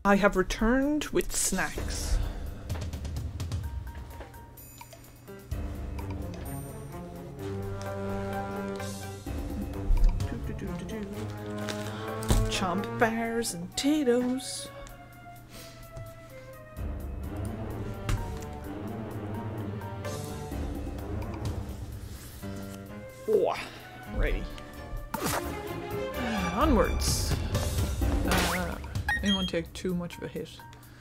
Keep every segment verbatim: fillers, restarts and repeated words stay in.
I have returned with snacks. Chomp bears and potatoes. Oh, righty. Uh, onwards. Uh, anyone take too much of a hit.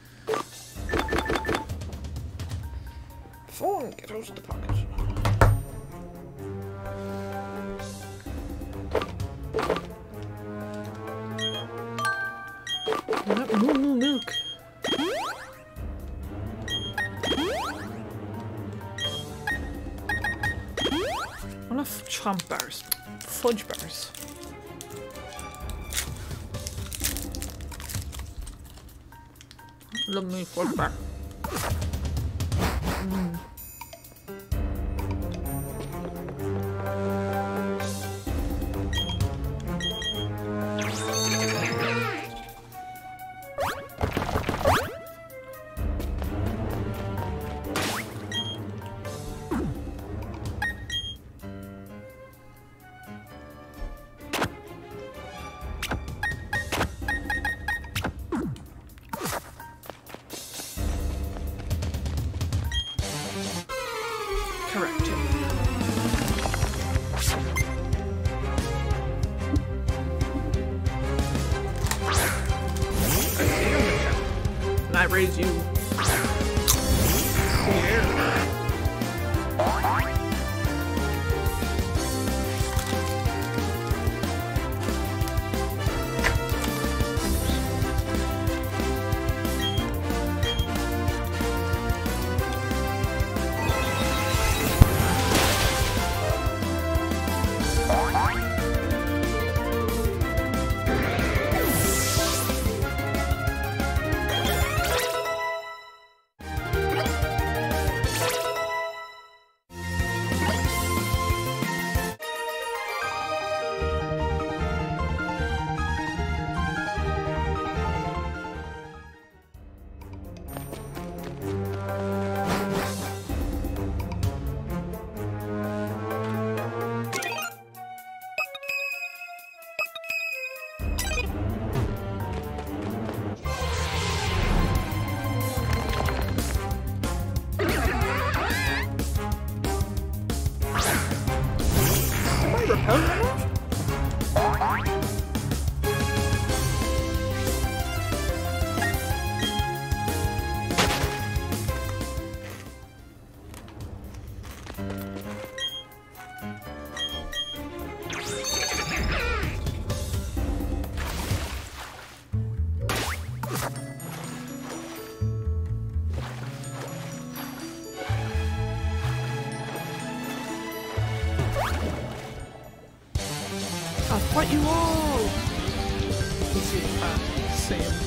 Phone, get out of the pocket. Not moo moo milk. Enough chomp bars. Fudge bars. Love me fudge bar. Mm. I raise you. Yeah. I'll fight you all! Let's see if I'm Sam.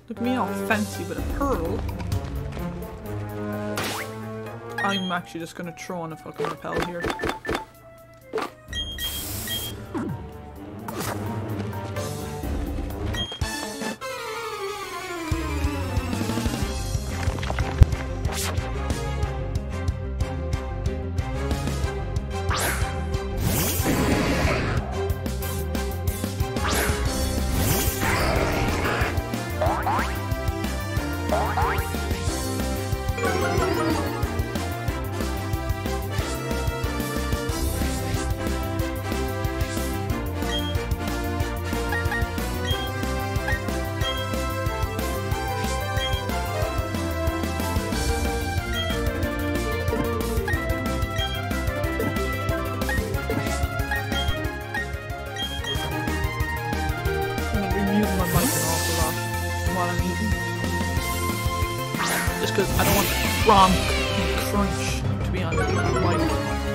Look at me all fancy with a pearl. I'm actually just gonna throw on a fucking rappel here. Just because I don't want crunk and crunch to be on the mic.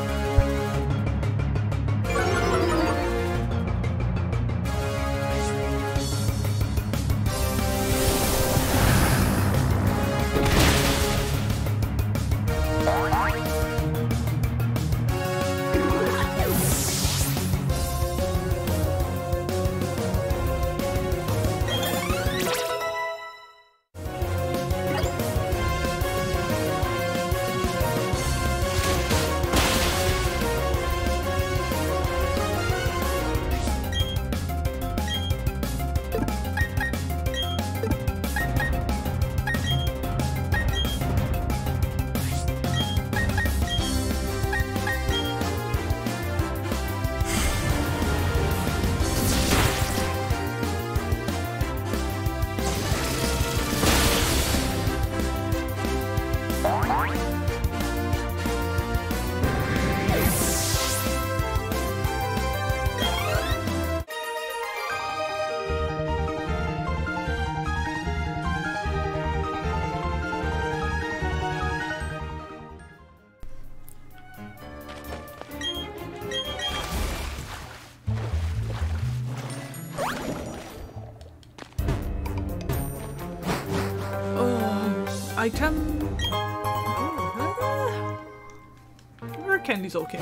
Item. Where candy's okay.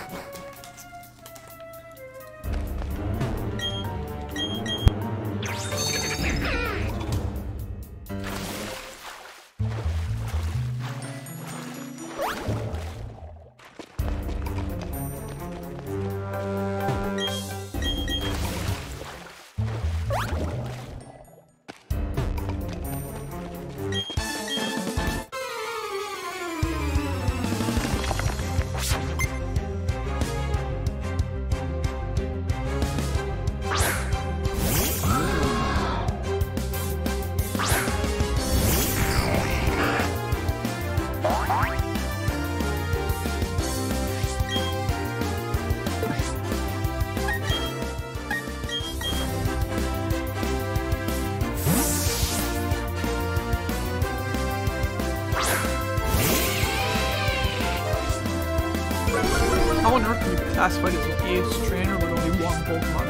How on earth can you be classified as an ace trainer with only one Pokemon?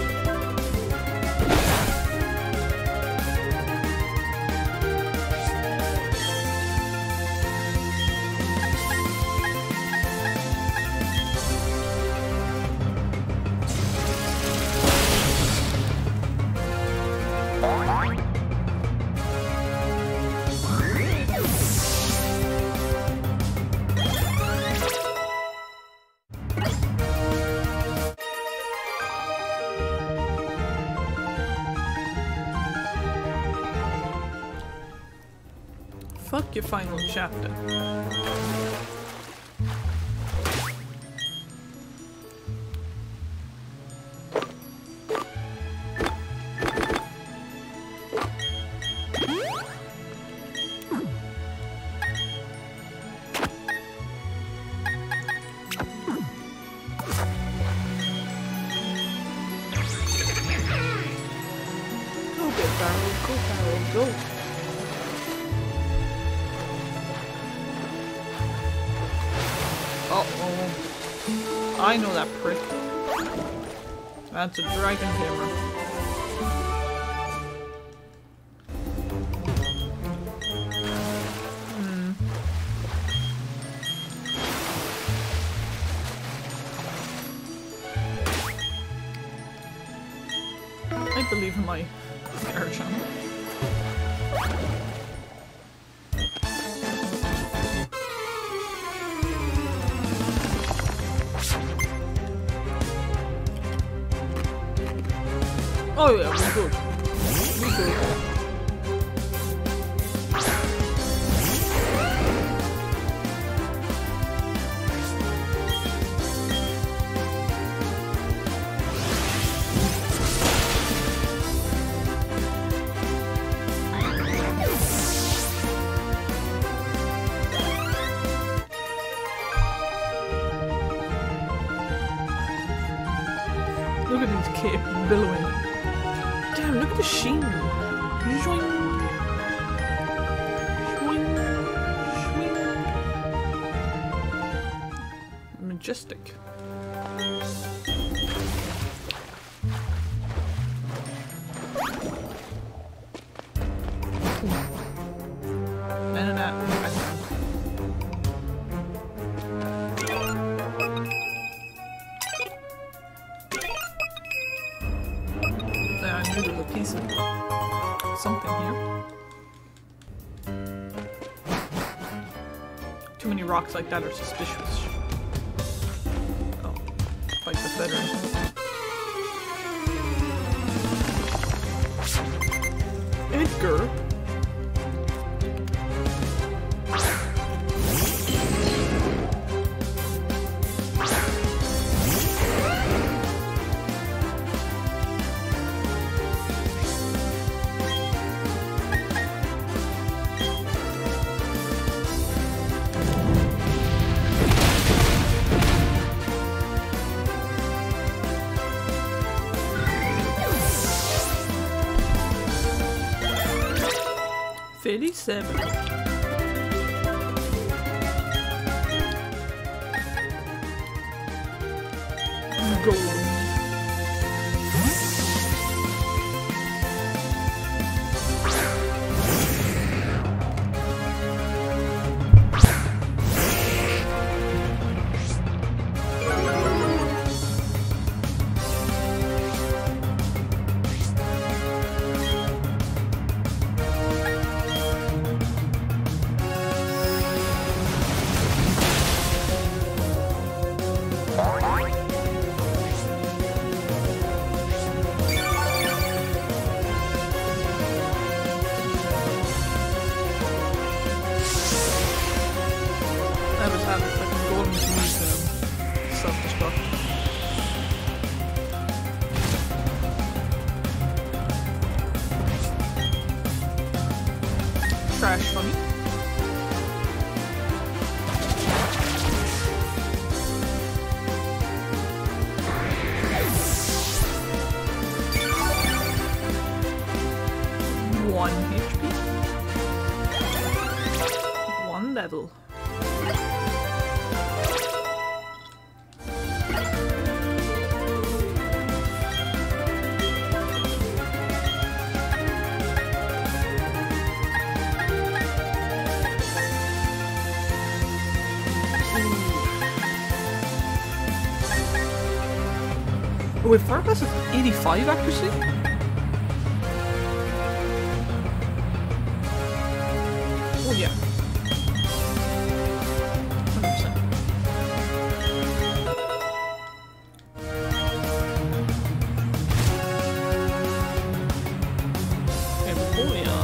Fuck your final chapter. Go, Big Barrel, go, Barrel, go. Uh-oh. I know that prick. That's a dragon hammer. even my air channel. Oh yeah, we're good. We're good. Look at these cape billowing. Damn, look at the sheen. Swing. Swing. Swing. Majestic. No, no, no. I knew there was a piece of something here. Too many rocks like that are suspicious. Oh, fight the veteran. Edgar? thirty-seven. Gold. Trash for me. One H P. One level. Wait, Firepass is eighty-five accuracy? Oh yeah. one hundred percent. Okay, before we are...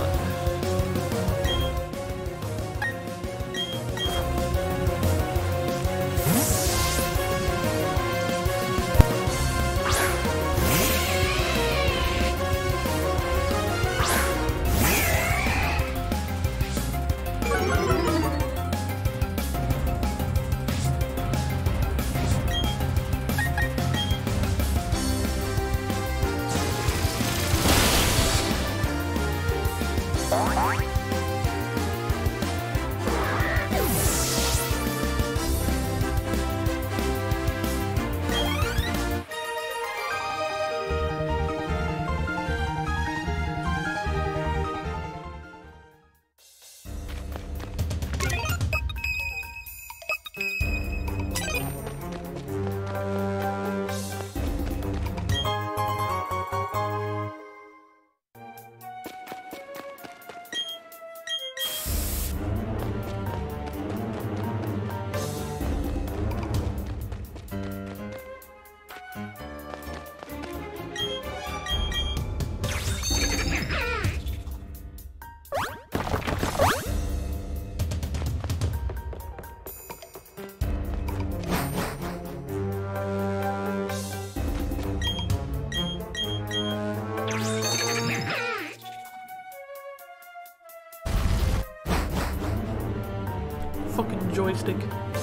fucking joystick.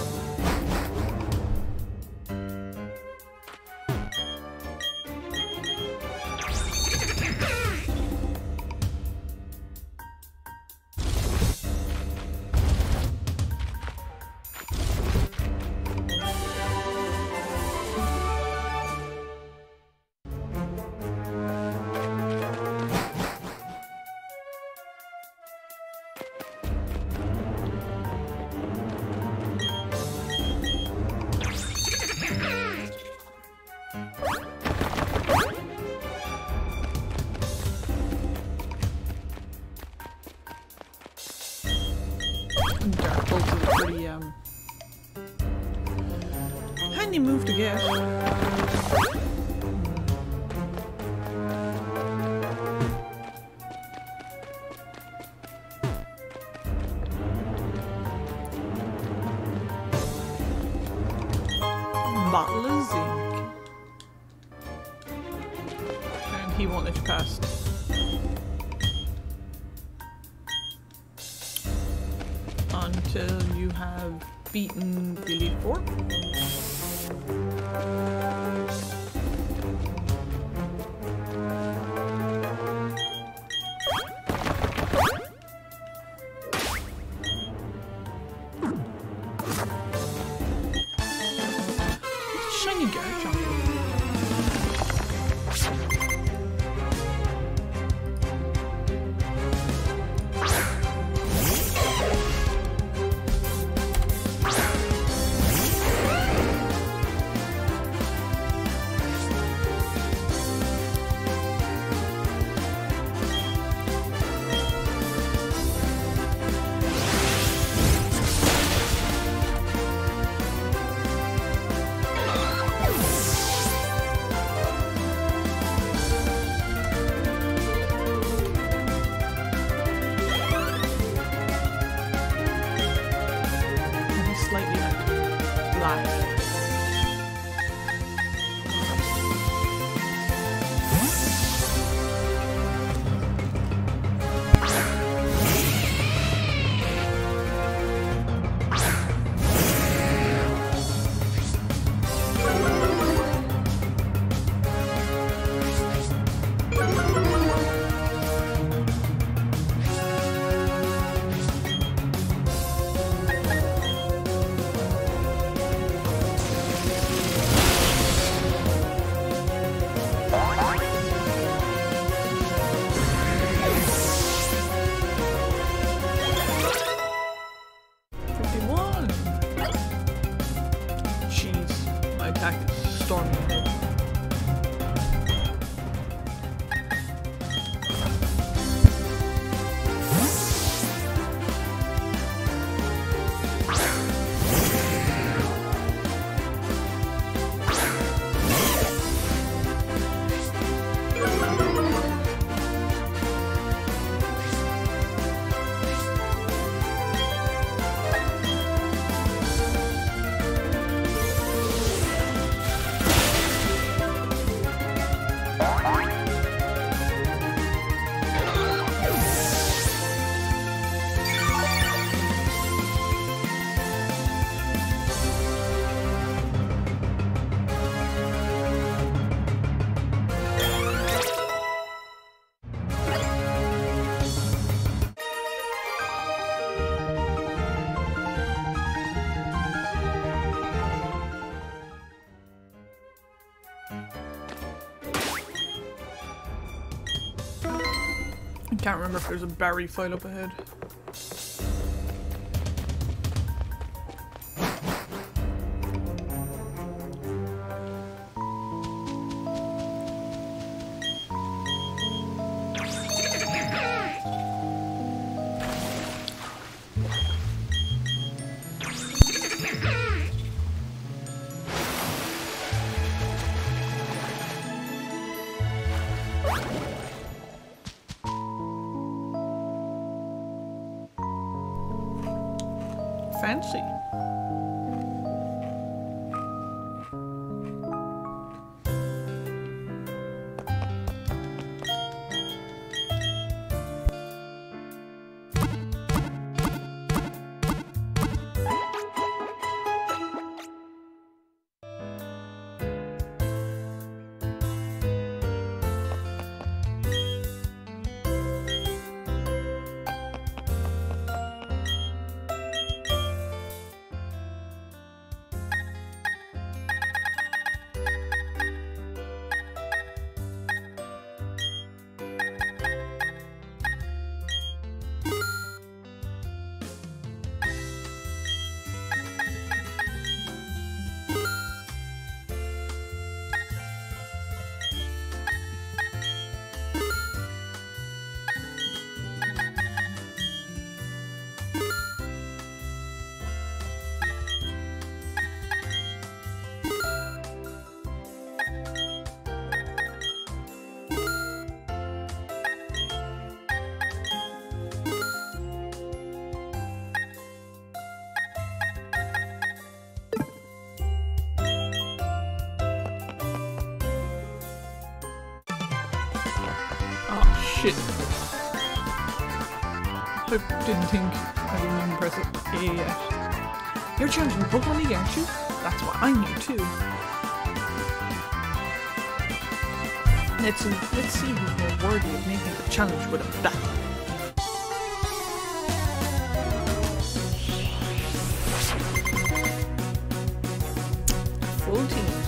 Dark Bolt is a pretty um handy move to get. Bottle of zinc. And he won't let you past. Until you have beaten Elite Four. Shiny Garchomp. Slightly like live. fifty-one. Jeez, my attack is storming. I can't remember if there's a Barry file up ahead. Fancy. shit. I didn't think I didn't even press it A yet. You're challenging Pokemon League, aren't you? That's why I'm here too. Let's see, let's see who's more worthy of making the challenge with a battle. Full teams.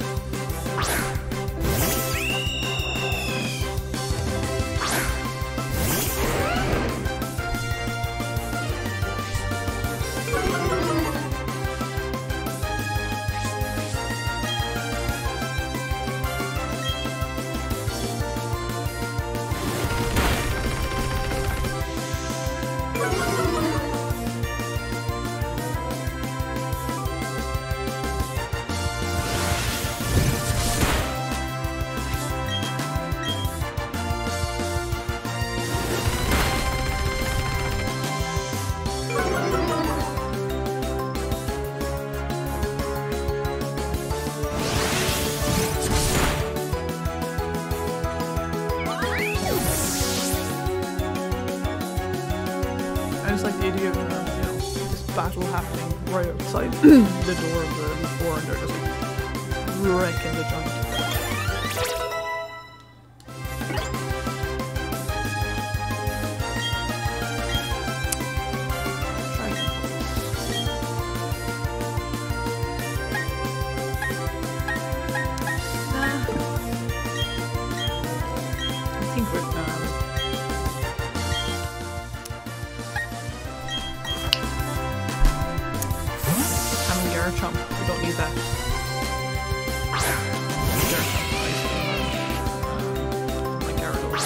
I just like the idea of um, you know, this battle happening right outside the door of the before, and they're just like wrecking the joint. I think with um, Garchomp, we don't need that. My Gyarados.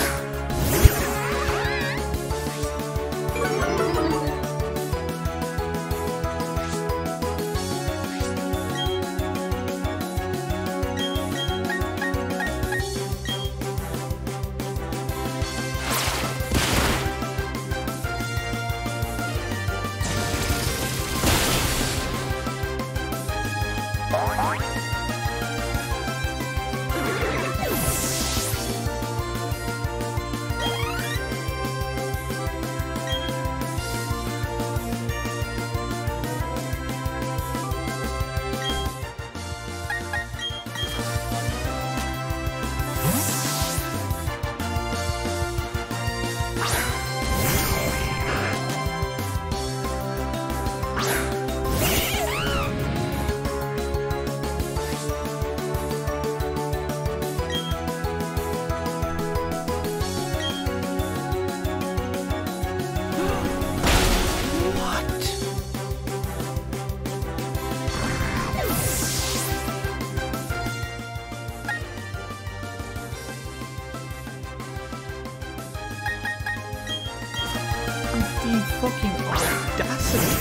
The fucking audacity.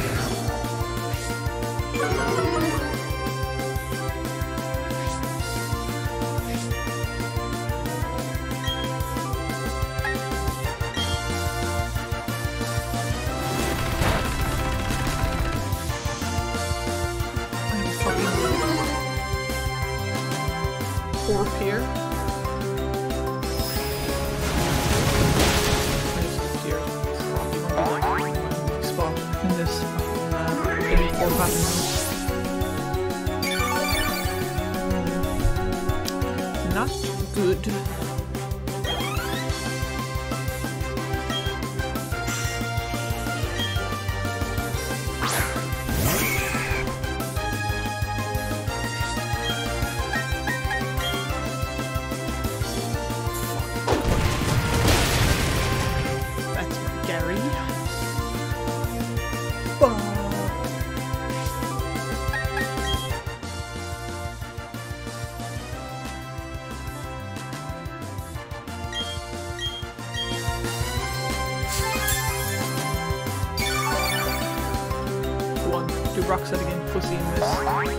I'm fucking poor Pier. In this fucking uh, eighty-four pattern. Not good. That's Gary. One, do rock set again, pussy and miss.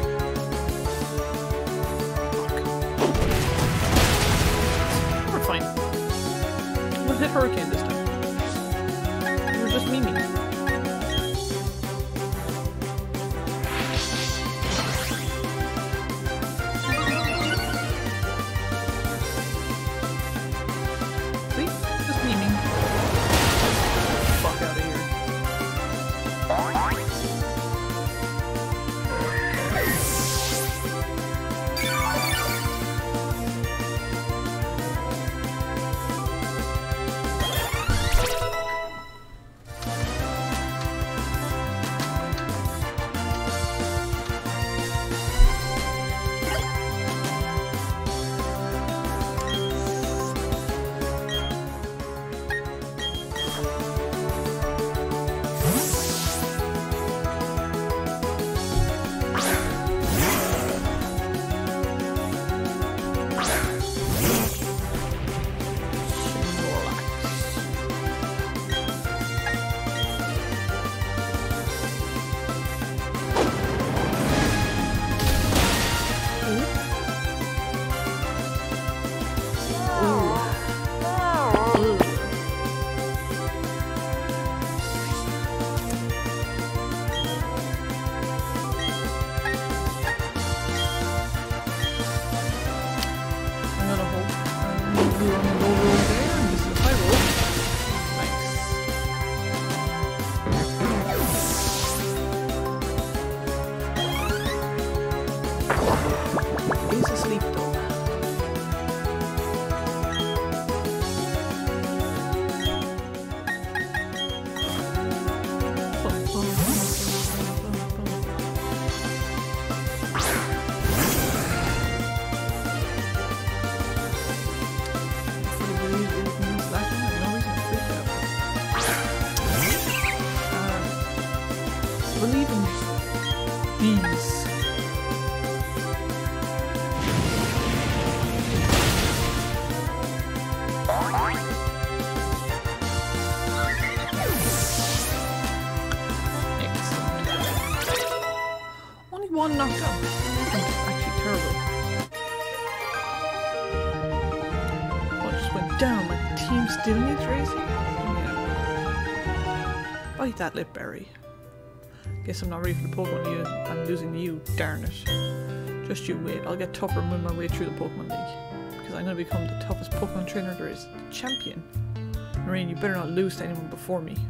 We're fine. We'll hit Hurricane this time. We're just memeing. See? One knocked out. That's actually terrible. Oh, it just went down. My team still needs racing? Yeah. Bite that lip berry. Guess I'm not ready for the Pokemon League. I'm losing to you, darn it. Just you wait. I'll get tougher and win my way through the Pokemon League. Because I'm going to become the toughest Pokemon trainer there is. The champion. Marine, you better not lose to anyone before me.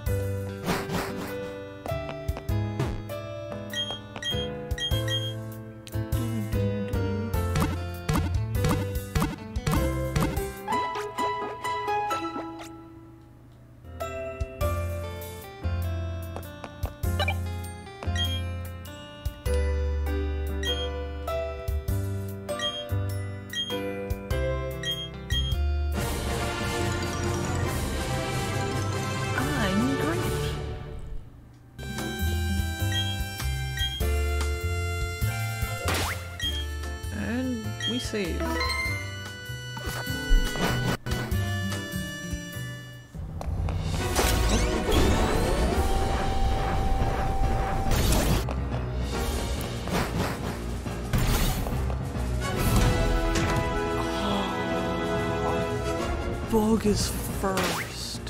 Save. Bug is first.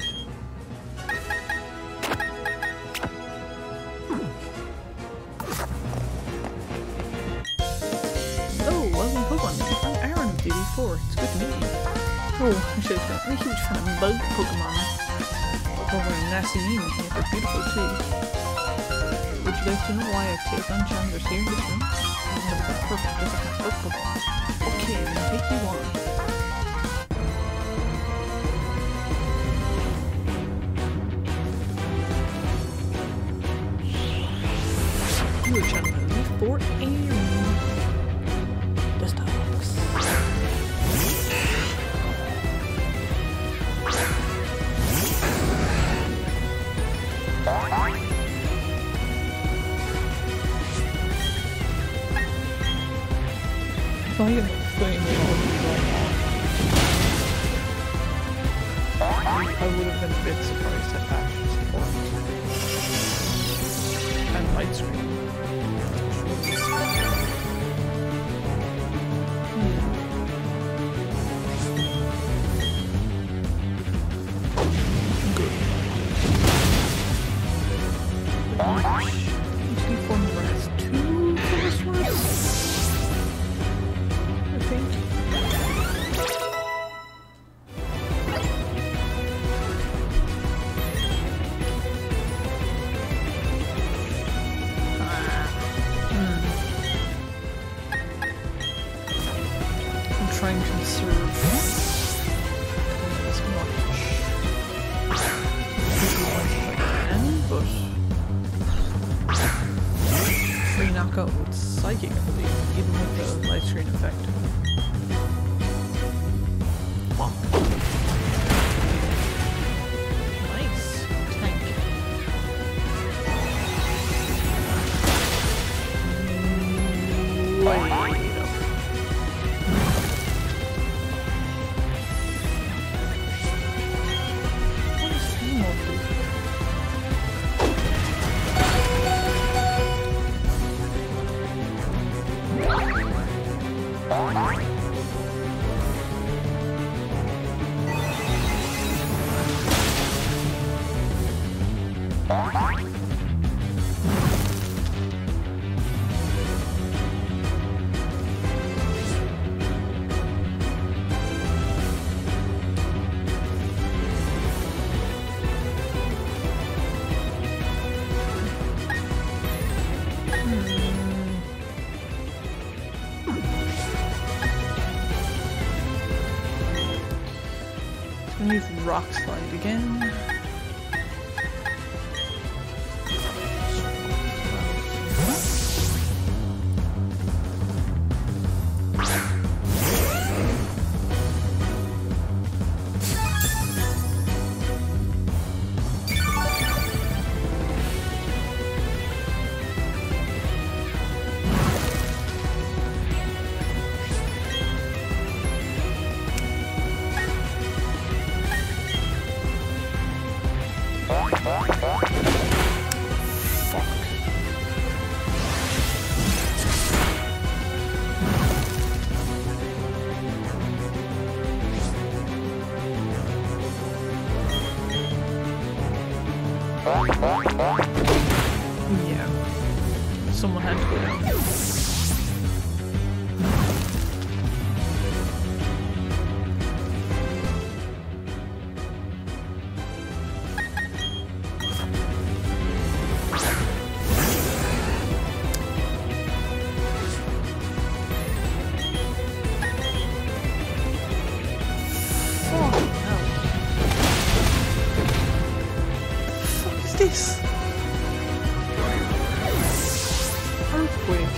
Oh, welcome Pokemon. I'm Aaron of D D four. It's good to meet you. Oh, I should have been. I'm a huge fan of bug Pokemon. Over in Nassinin here for beautiful tea. Would you like to know why I take on challengers here in this room? I have a perfect just like my bug Pokemon. Okay, I'm gonna take you on. You are channeling me for Aaron. The stocks. If I can explain it all right now, I would have been a bit surprised at Ash's performance. And light screen. Trying to conserve as much as I can, but free knockout with psychic, I believe, even with the light screen effect. rock slide again. Yeah. Someone had to go down. This earthquake.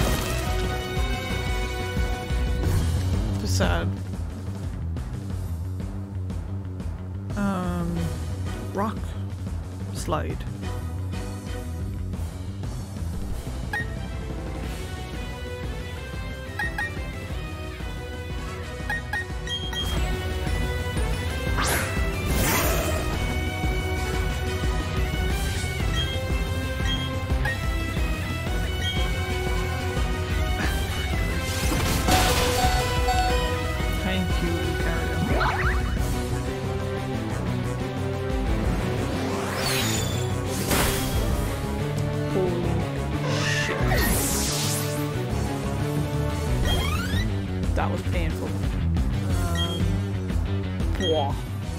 Facade. Um, rock slide. That was painful. Um, blah.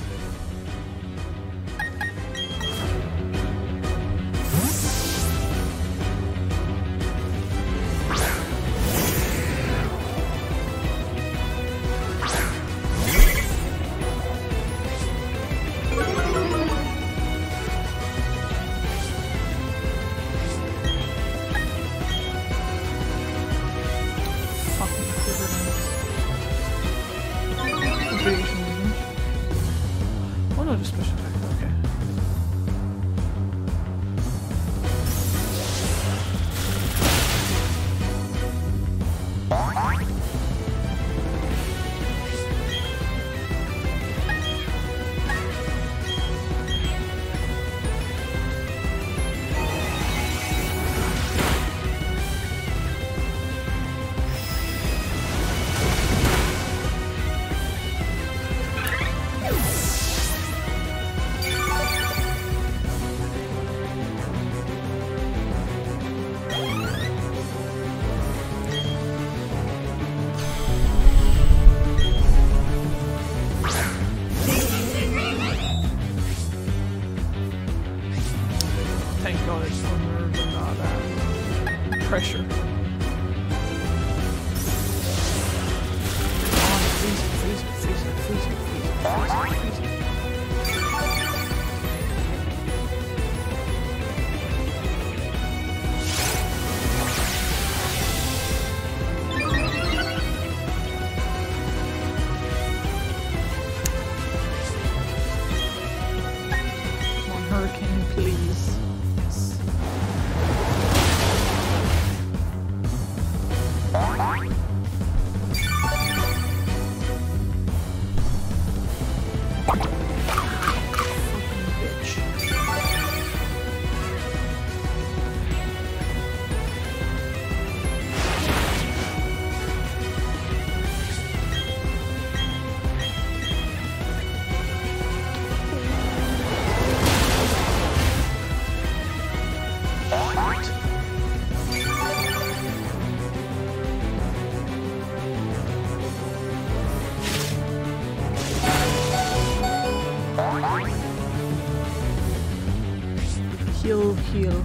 Oh no, just special attack, okay. Thank God it's unnerved and not uh, pressure. Oh, freezing, freezing, freezing, freezing, freezing, freezing, freezing. Come on, hurricane, please. Yes. Heal, heal.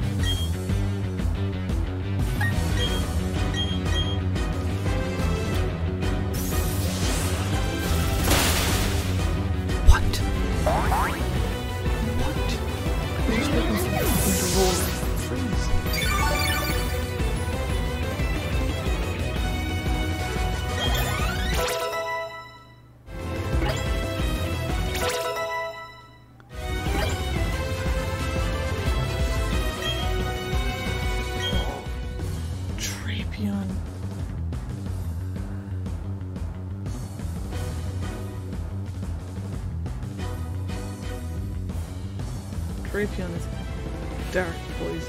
What? Drapion is dark poison.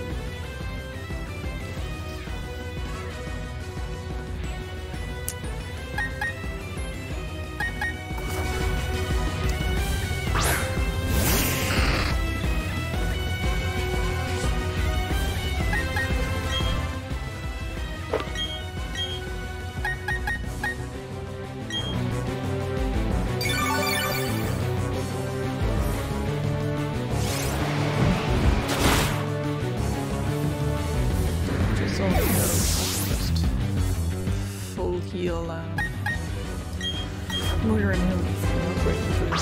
Heal um, Moira and him from breaking through.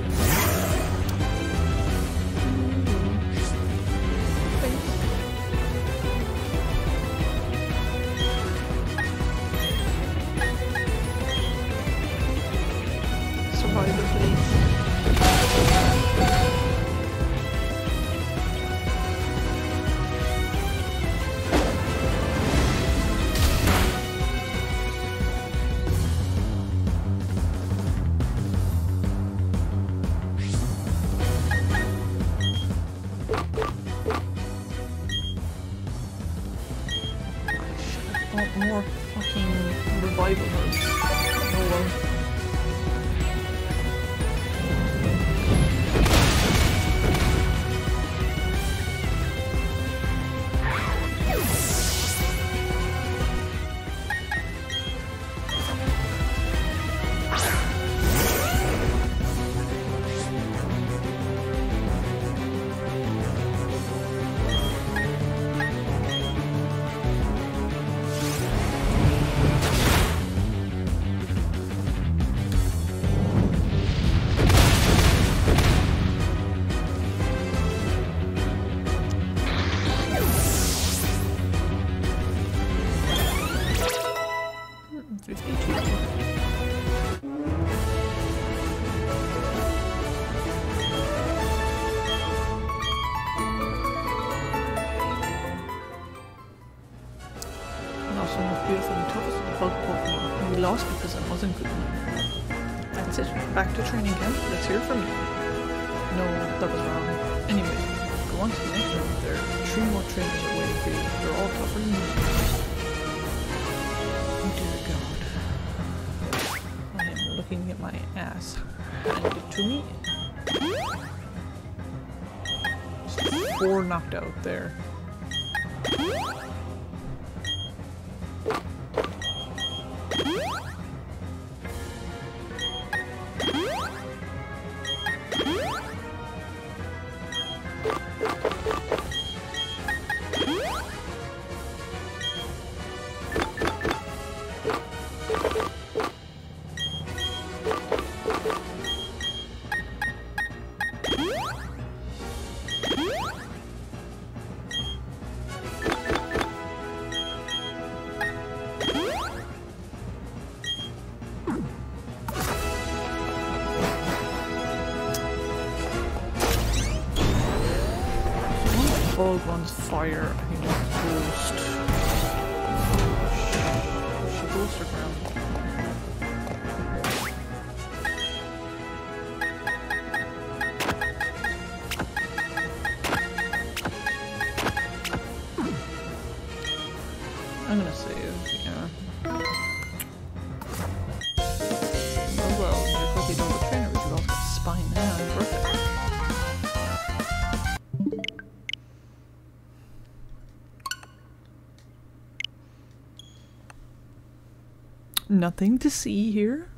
Survivor, please. More fucking revival herbs. Oh well. Lost because I wasn't good enough. That's it. Back to training camp. Let's hear from you. No, that was wrong. Anyway, go on to the next round. There are three more trainers are waiting for you. They're all tougher than you. Oh dear God. I am looking at my ass. Handed to me. Four knocked out there. Bald one's fire, I think it's ghost. She ghost or ground. I'm gonna save, yeah. Oh well, you're quickly done with trainer, but you've also got spine and perfect. Nothing to see here.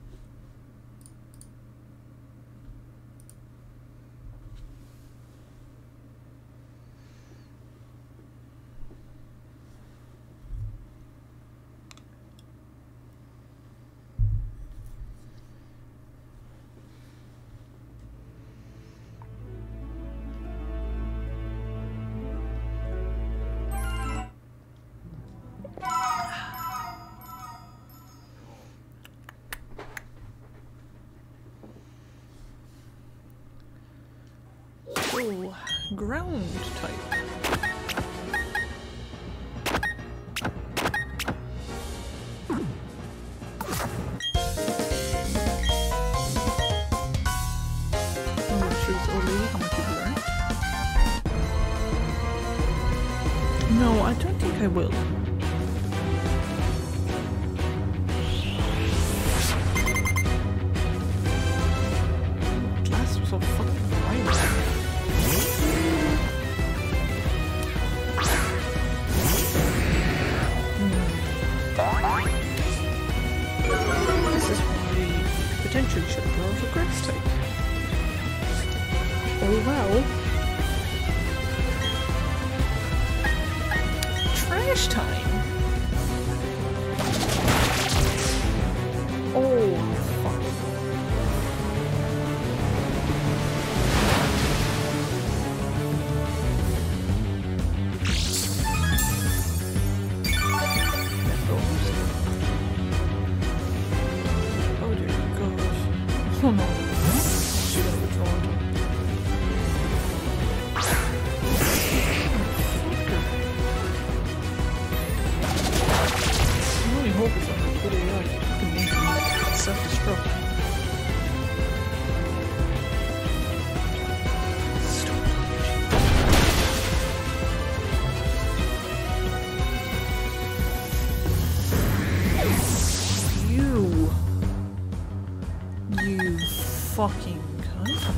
Oh, ground type. Oh, choose old lady, how much you learn? No, I don't think I will. Glass was so fucking bright. This is why potentially should roll for grass type. Oh well. Trash time. Oh fuck. Oh dear God. Oh no. She got withdrawn. Hope it's on the good A I. You can make it self-destruct. You. You fucking cunt.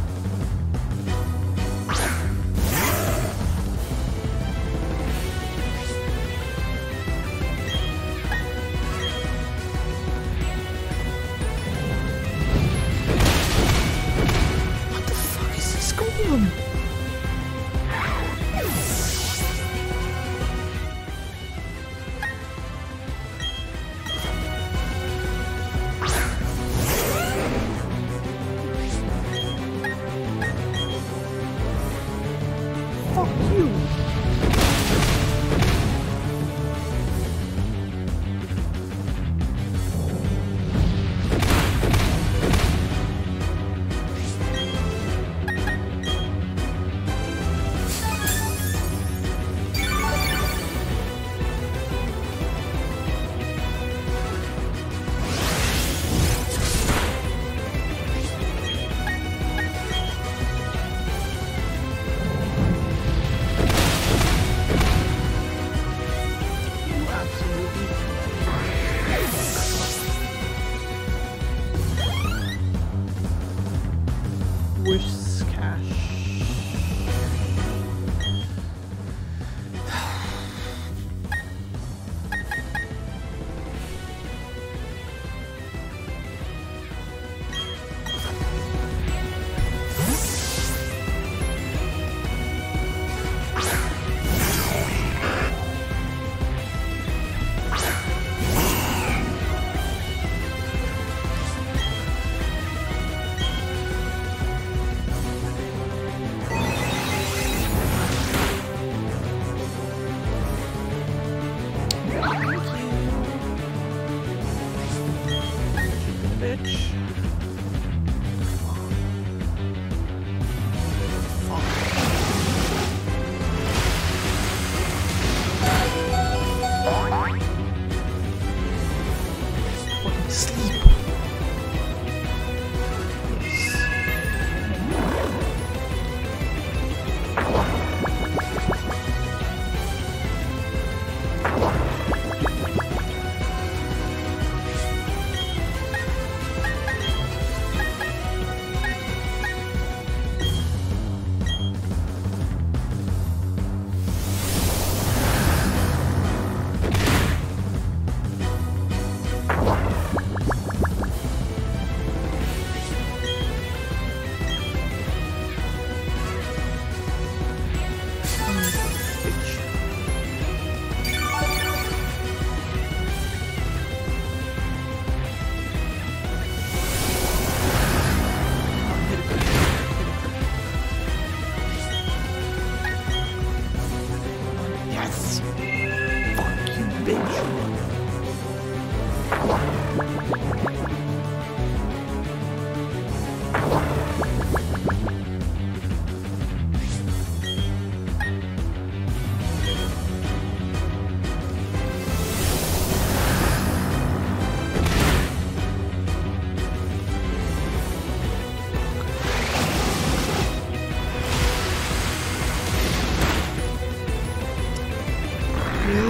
Fuck you!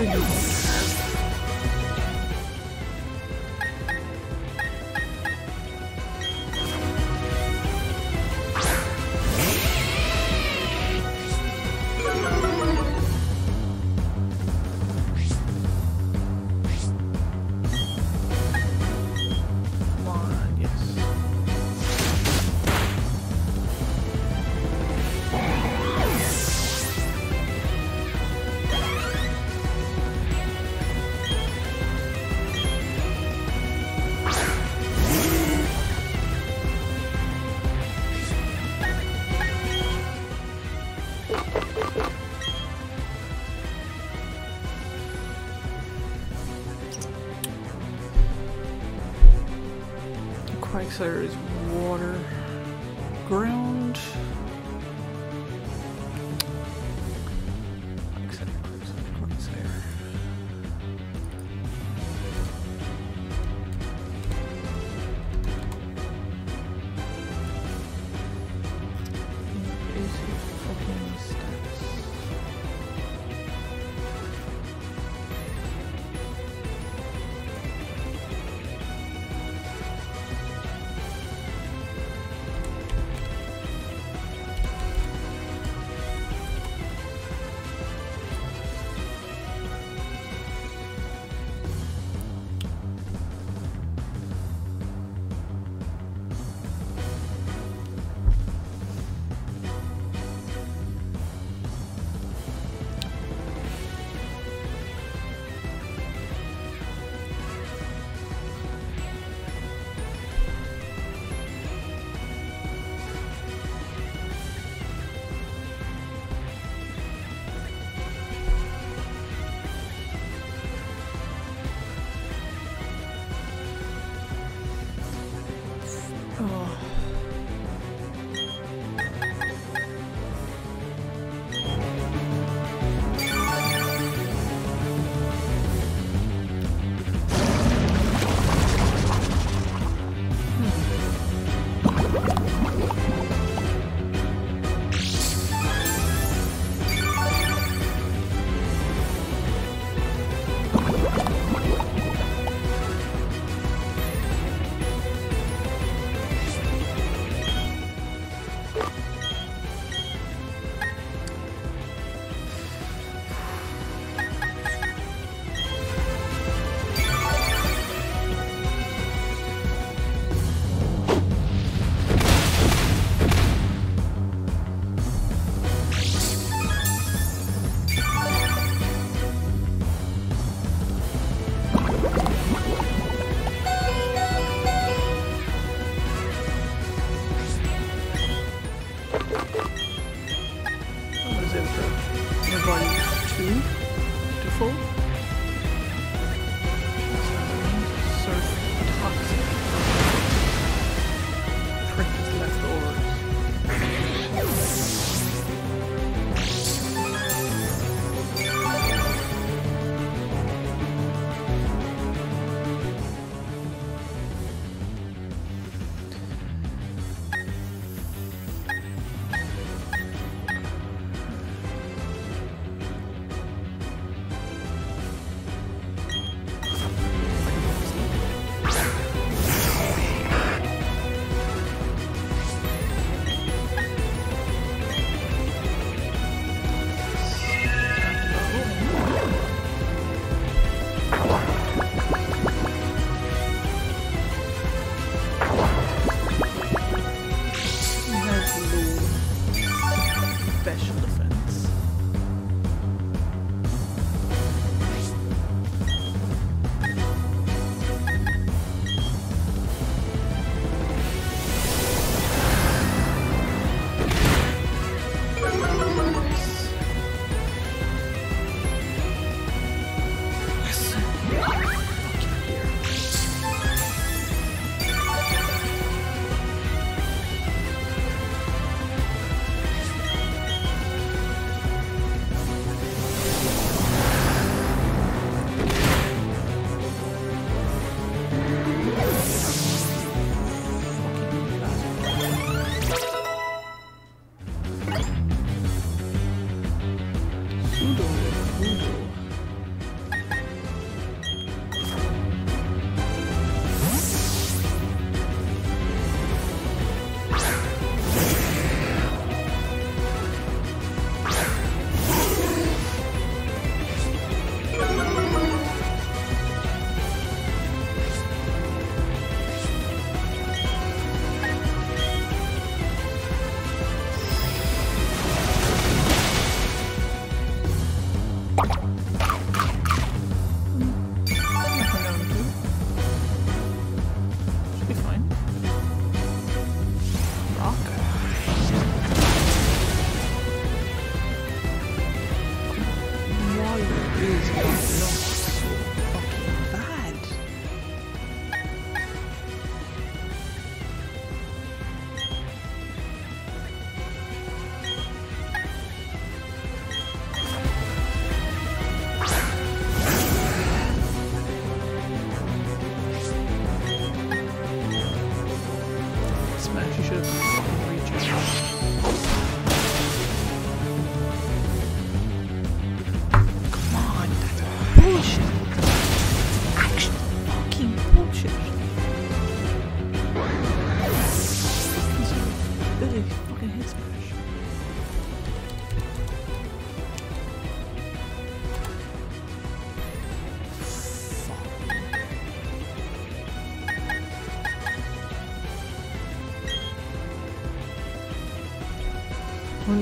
I know. Quagsire is water, ground. Quagsire, Quagsire, Quagsire. Basic fucking stats.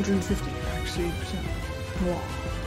hundred fifty actually percent. Wow.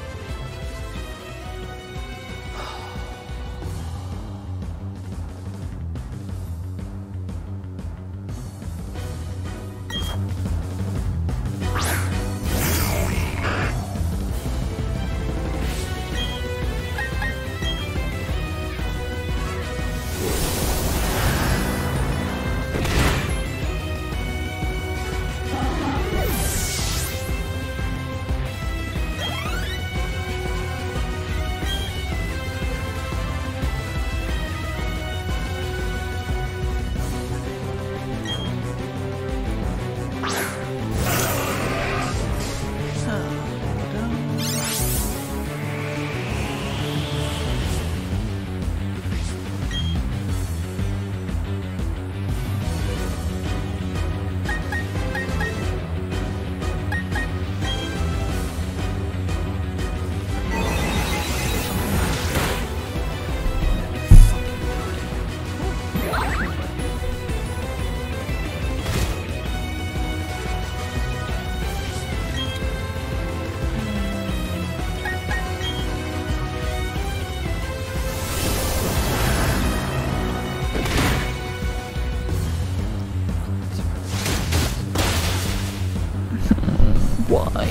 Why?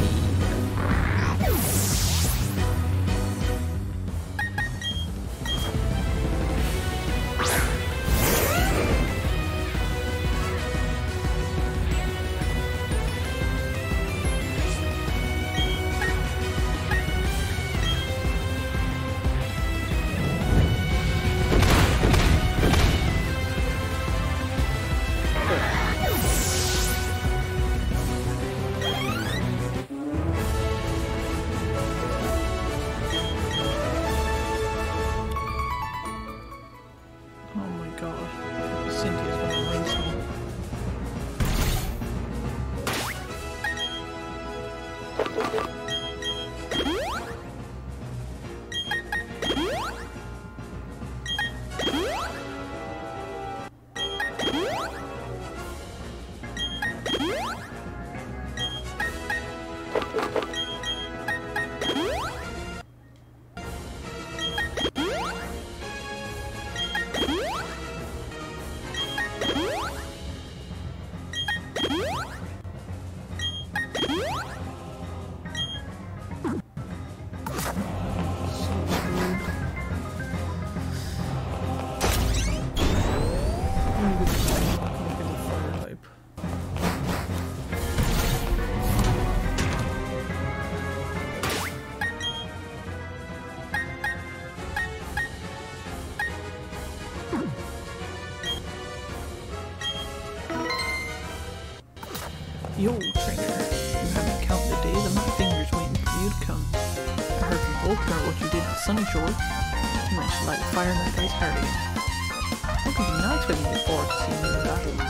Yo, trainer, you haven't counted the days of my fingers waiting for you to come. I heard from Volkner what you did to Sunyshore. You managed to light a fire in that guy's heart again. How could you not expect me to get bored to see me in battle?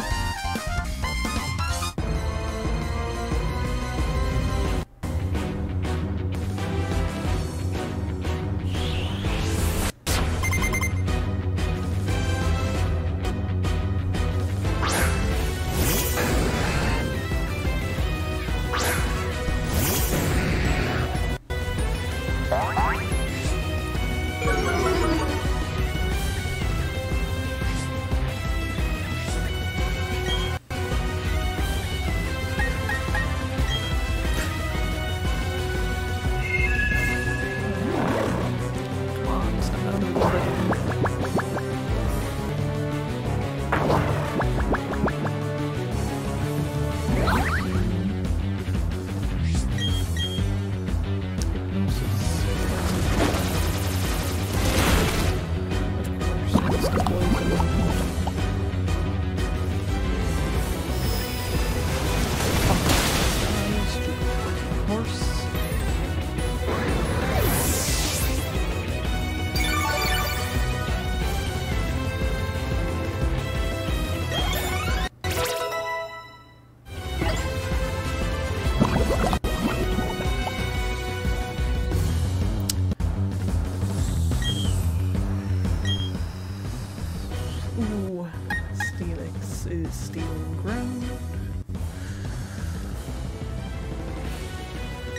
Ooh, Steelix is stealing ground.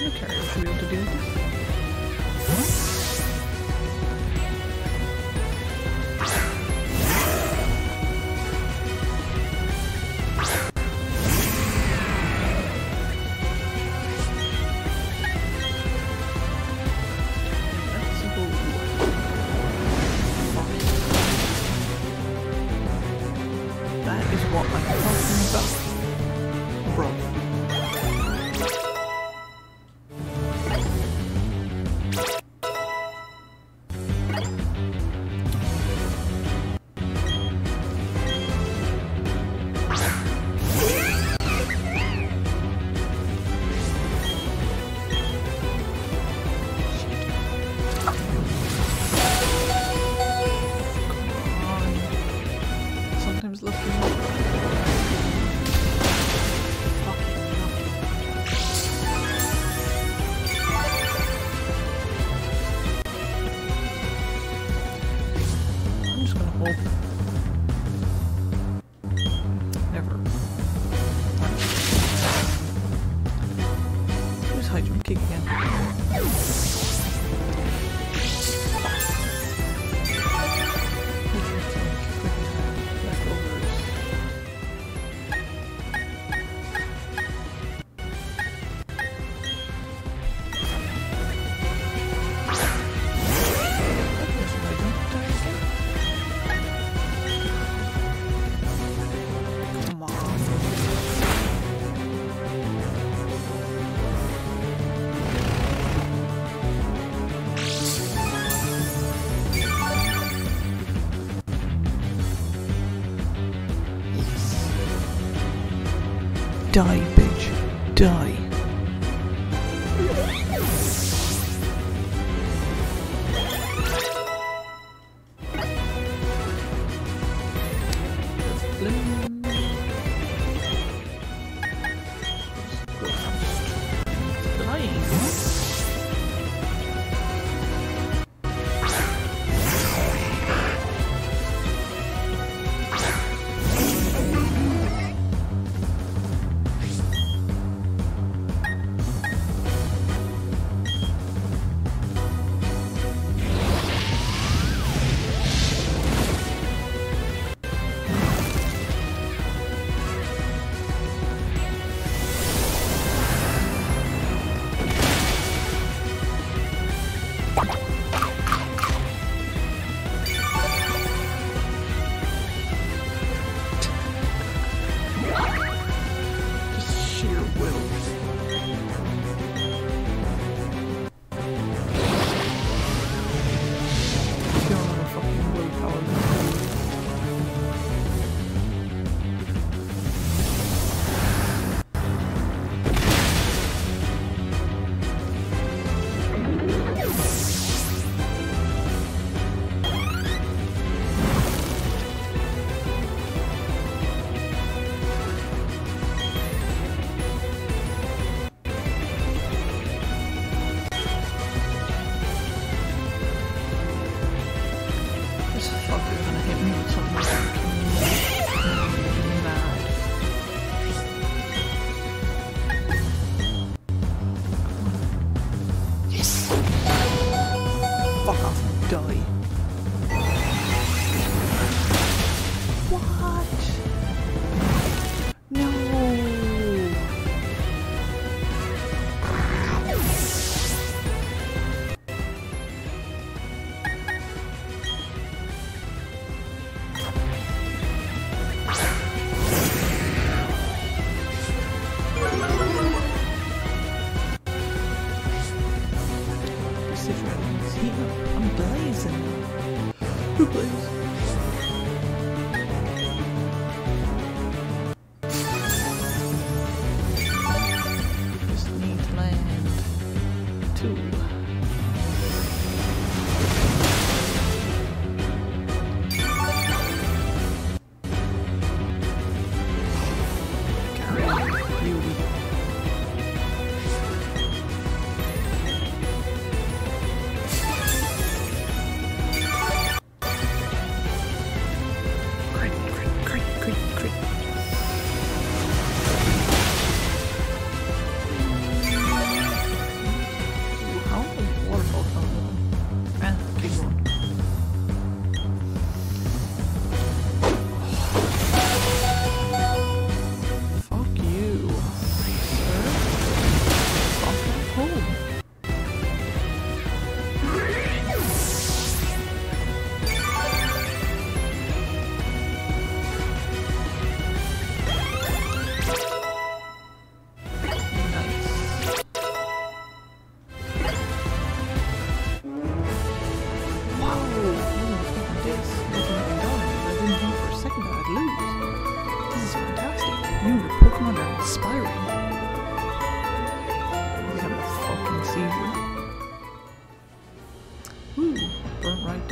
The carrier should be able to do this. Die, bitch. Die.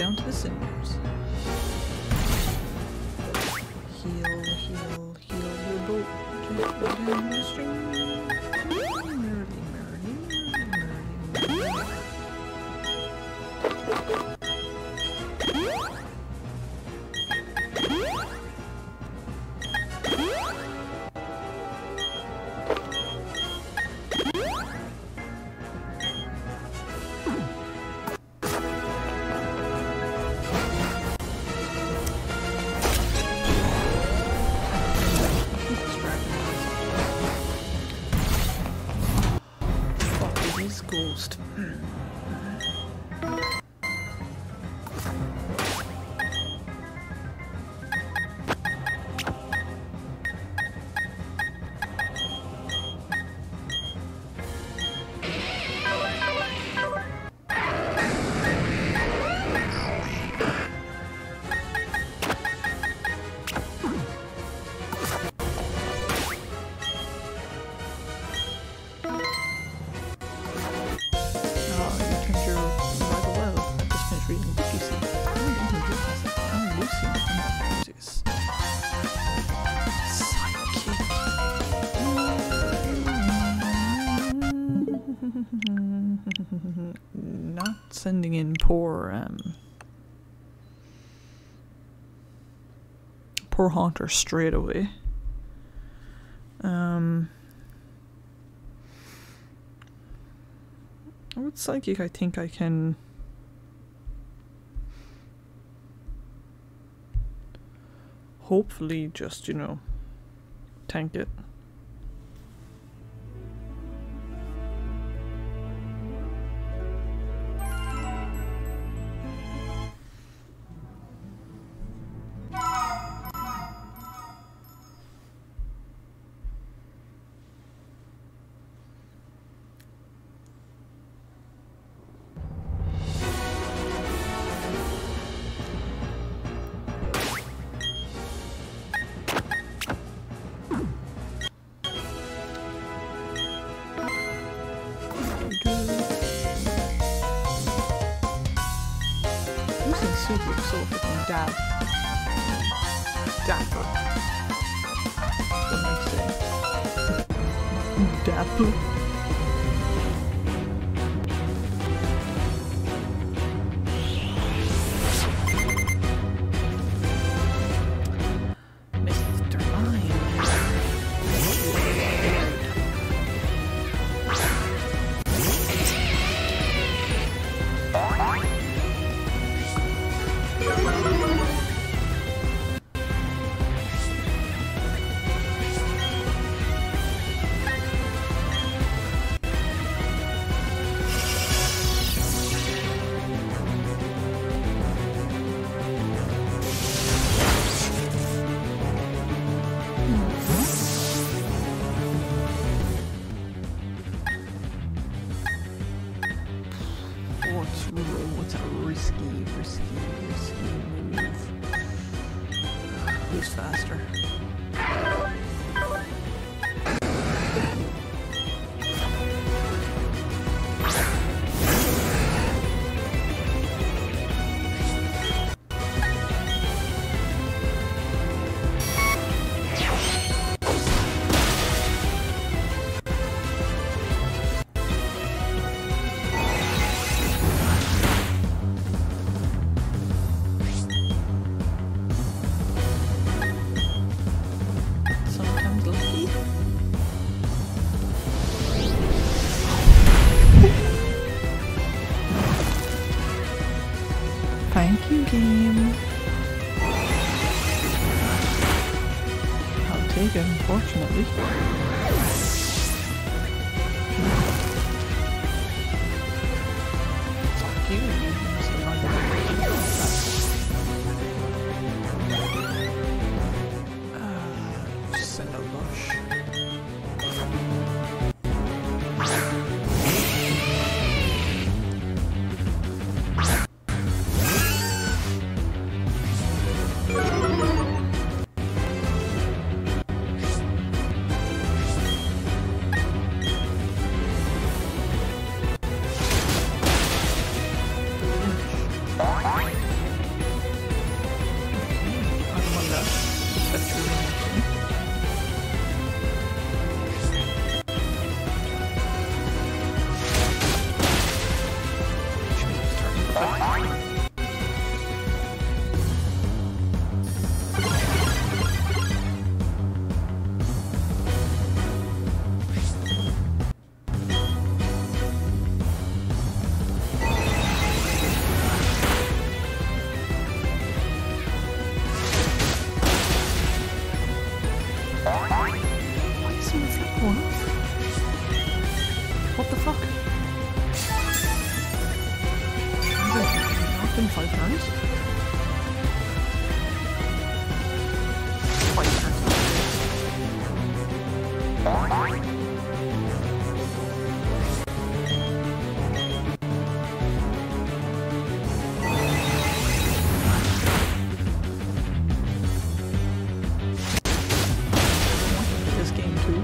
down to the cinders. Heal, heal, heal your boat gently down the stream. Merrily, merrily, merrily, merrily. Ghost. Not sending in poor um poor Haunter straight away. Um with Psychic I think I can hopefully just, you know, tank it. Soup looks so freaking dab. Dapper. What am I saying? Dapper. What's a risky, risky, risky move? Who's faster? Thank you, game. I'll take it, unfortunately. Fuck you. Uh, just send a lush. been five turns. Five turns. This game too.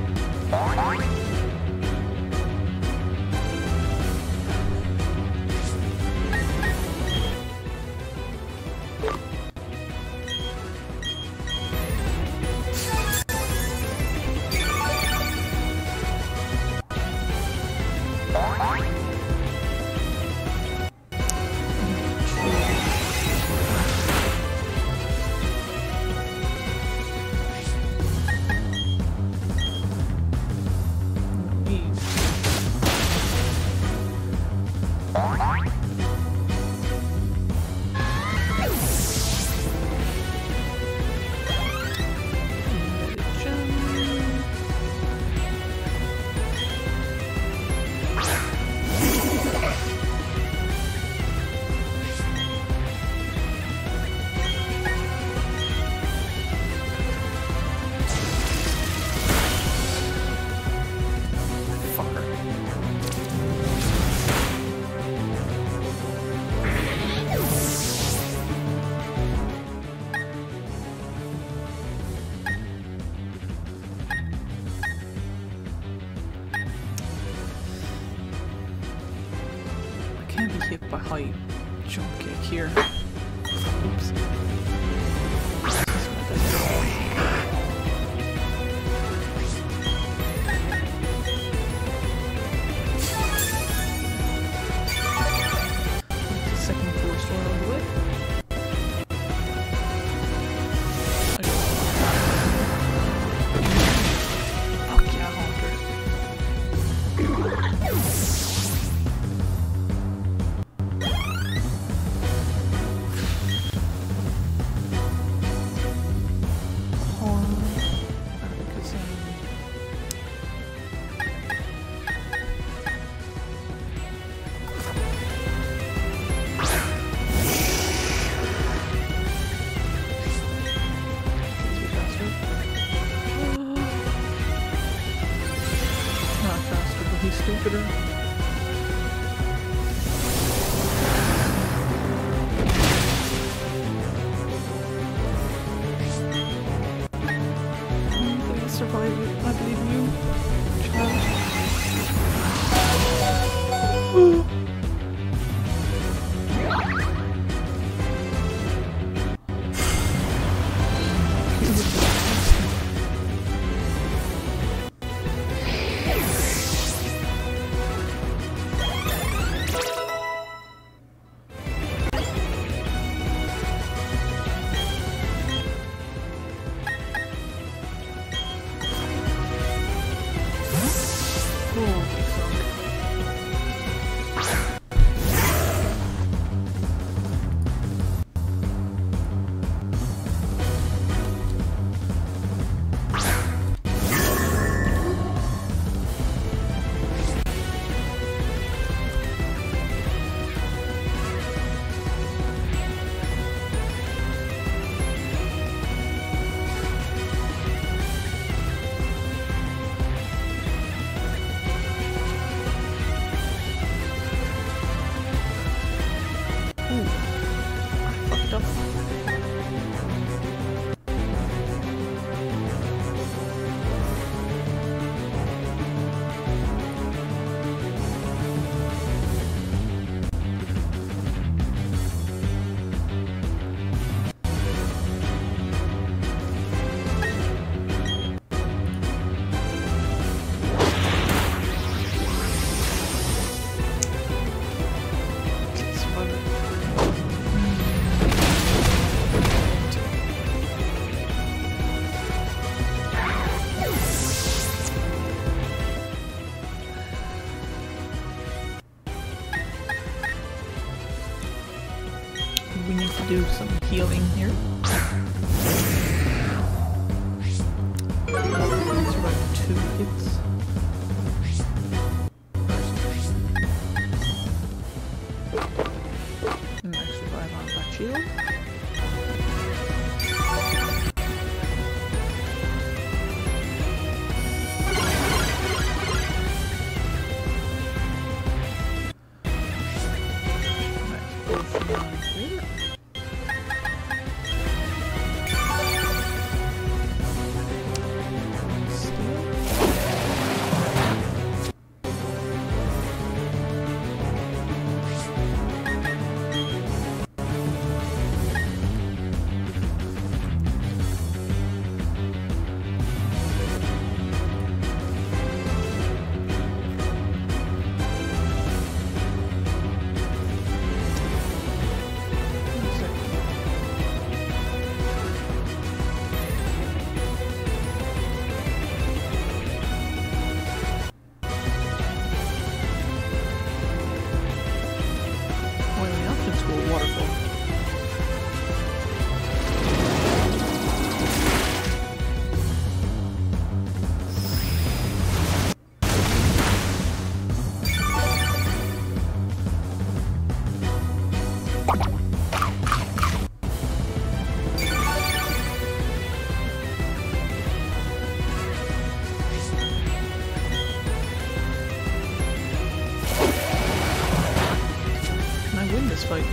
Can't be hit by high jump kick here. Oops. Second floor store all the way. Fuck yeah, Haunter. He's stupider. Please survive it. I believe in you, child. We need to do some healing here. It's about two hits. Max survival. fight.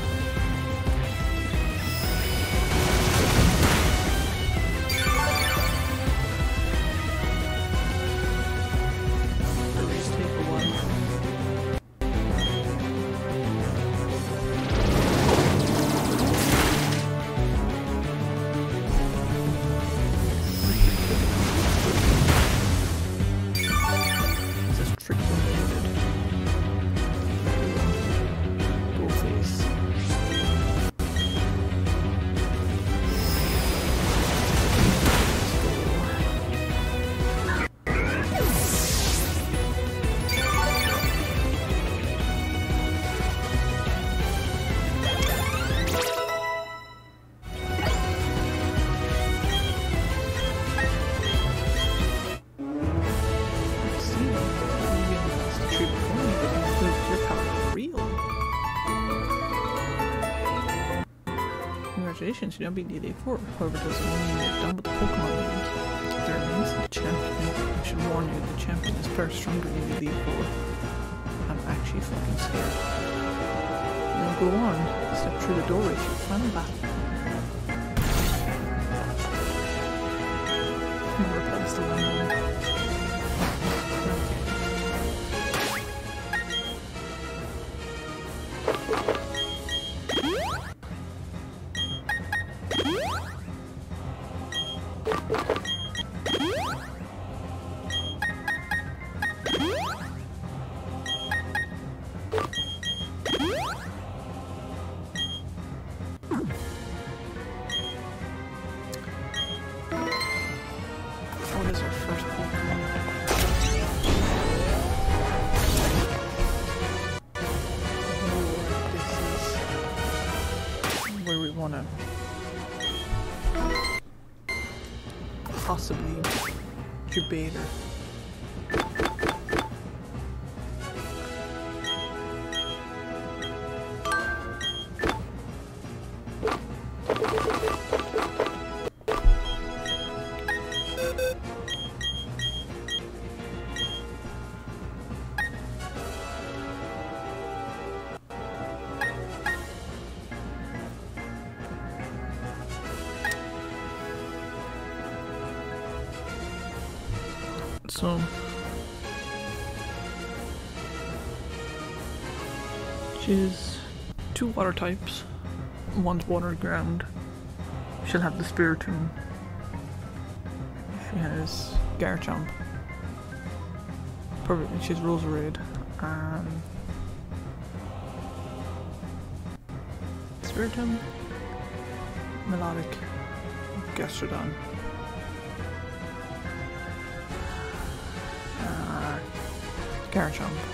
Congratulations, you now beat Elite Four. However, it doesn't mean you're done with the Pokemon League. There remains the champion. I should warn you, the champion is far stronger than Elite Four. I'm actually fucking scared. Now go on, step through the doorway to your final battle. Never replace the one. What is our first Pokemon? Oh, this is where we want to possibly Jubator. So, she's two water types, one's water ground. She'll have the Spiritomb. She has Garchomp. Perfect, she's Roserade. Um, Spiritomb, Melodic, Gastrodon. Garchomp.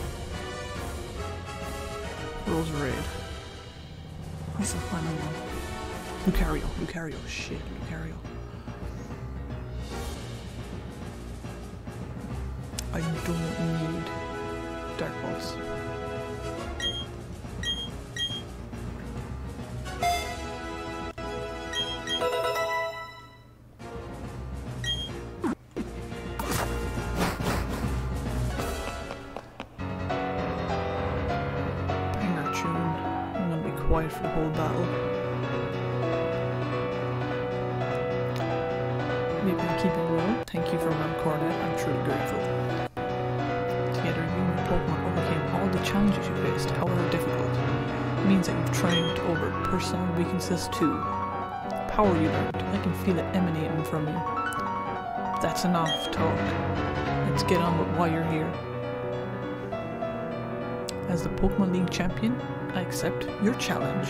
Roserade. What's the final one? Lucario. Lucario. Shit, Lucario. I don't need Dark Pulse. Quiet for the whole battle. Maybe I'm keeping roll. Thank you for my cornet. I'm truly grateful. Together, you and your Pokemon overcame all the challenges you faced, however difficult. It means that you've triumphed over personal weaknesses too. The power you learned, I can feel it emanating from you. That's enough talk. Let's get on with why you're here. As the Pokemon League champion, I accept your challenge.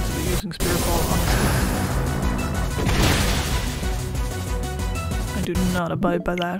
to be using Spirit Ball, honestly. I do not abide by that.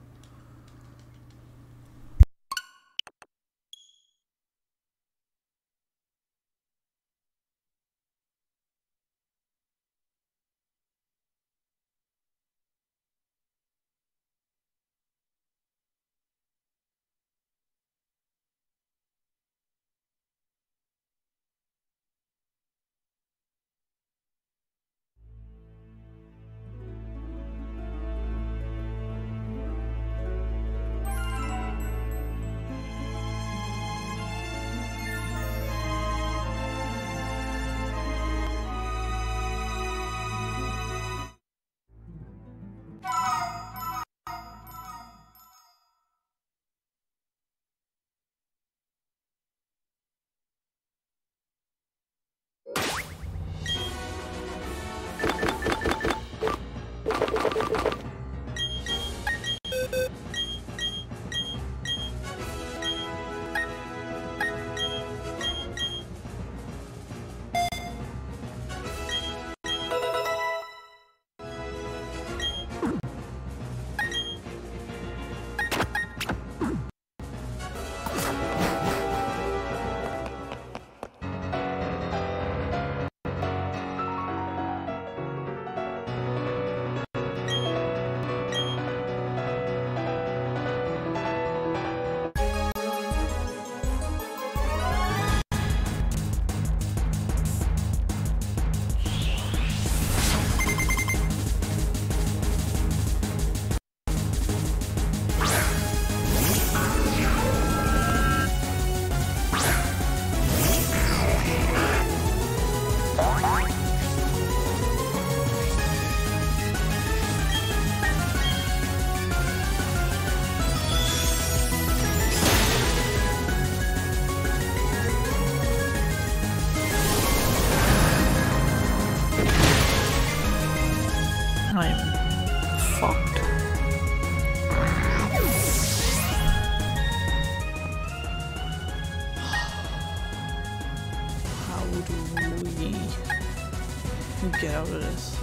I'm fucked. How do we get out of this?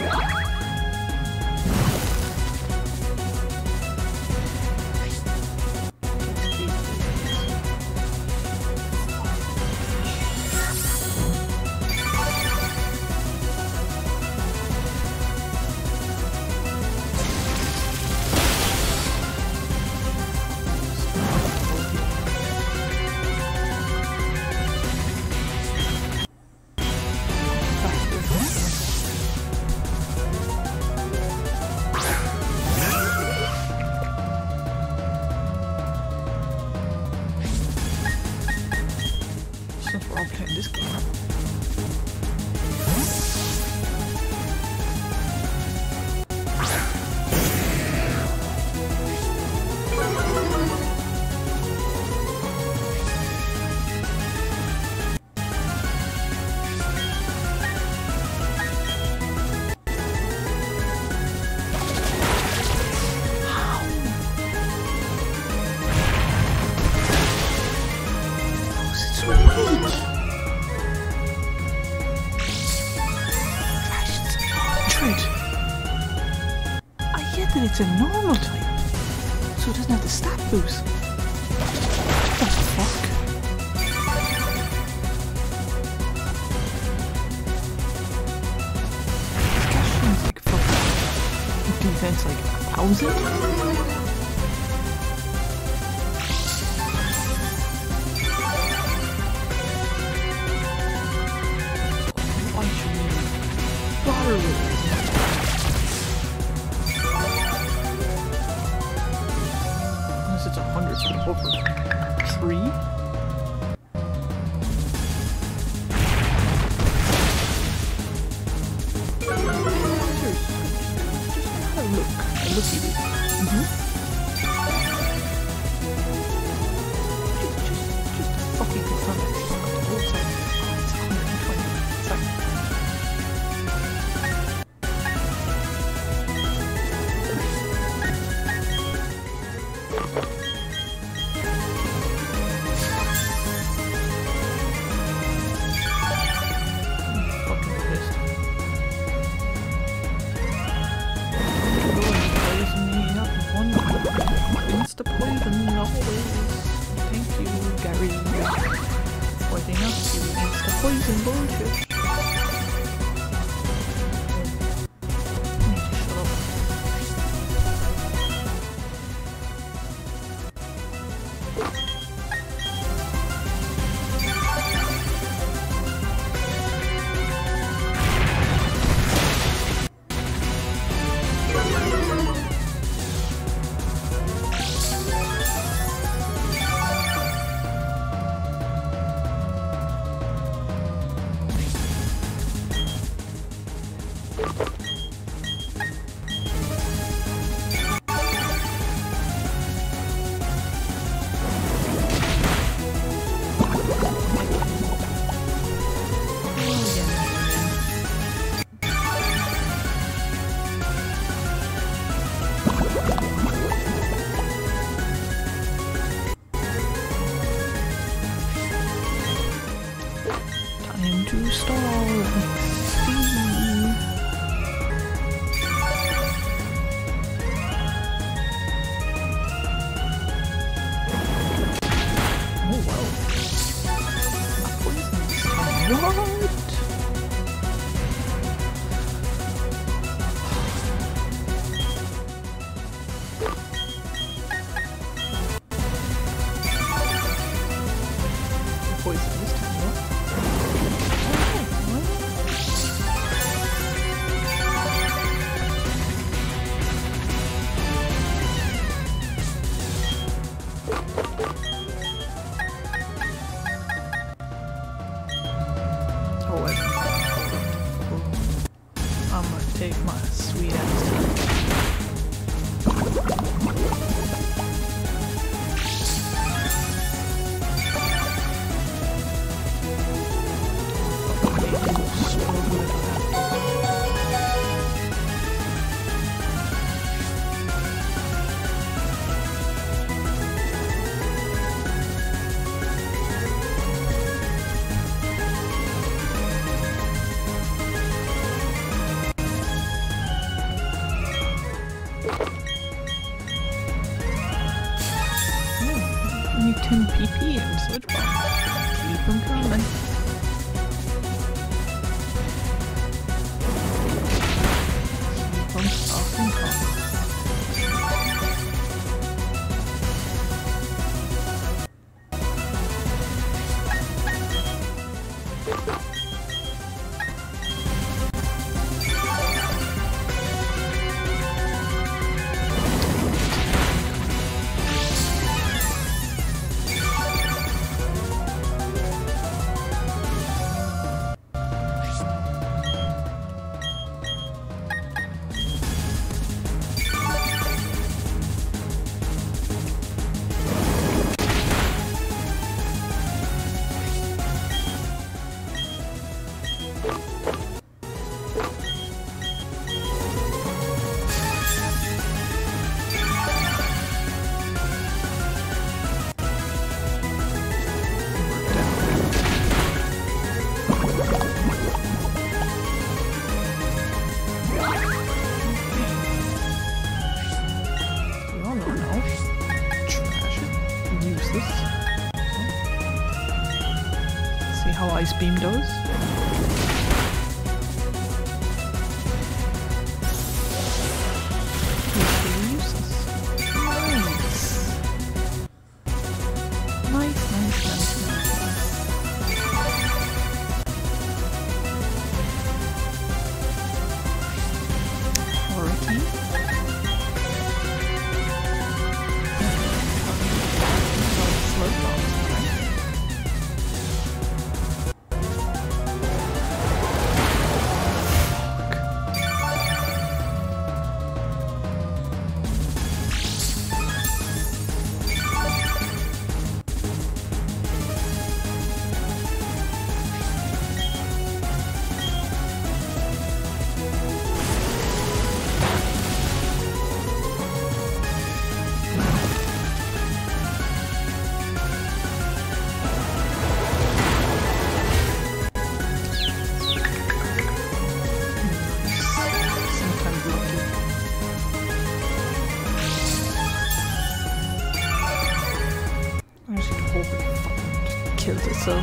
It's a normal type, so it doesn't have the stat boost. What the fuck? This like fucking defense like a thousand? Why should we bother with it? It's a hundred over three. Just have a look. A looky bit. Mm-hmm. Just, just, just to fucking confirm it. Oh, it's like, oh, it's one hundred twenty. Sorry. Insta poison always. Thank you, Gary. Pointing up to insta poison bullshit. Shut up. Time to stall X P. Oh wow. What? Poison this time, no? Oh, wait. I'm gonna take my sweet ass time. ten P P and Sludge Bomb. Keep them coming. Keep on stalking coming. How Ice Beam does. Nice. Nice, nice, nice, nice. Hurricane. Slow bombs. Killed itself.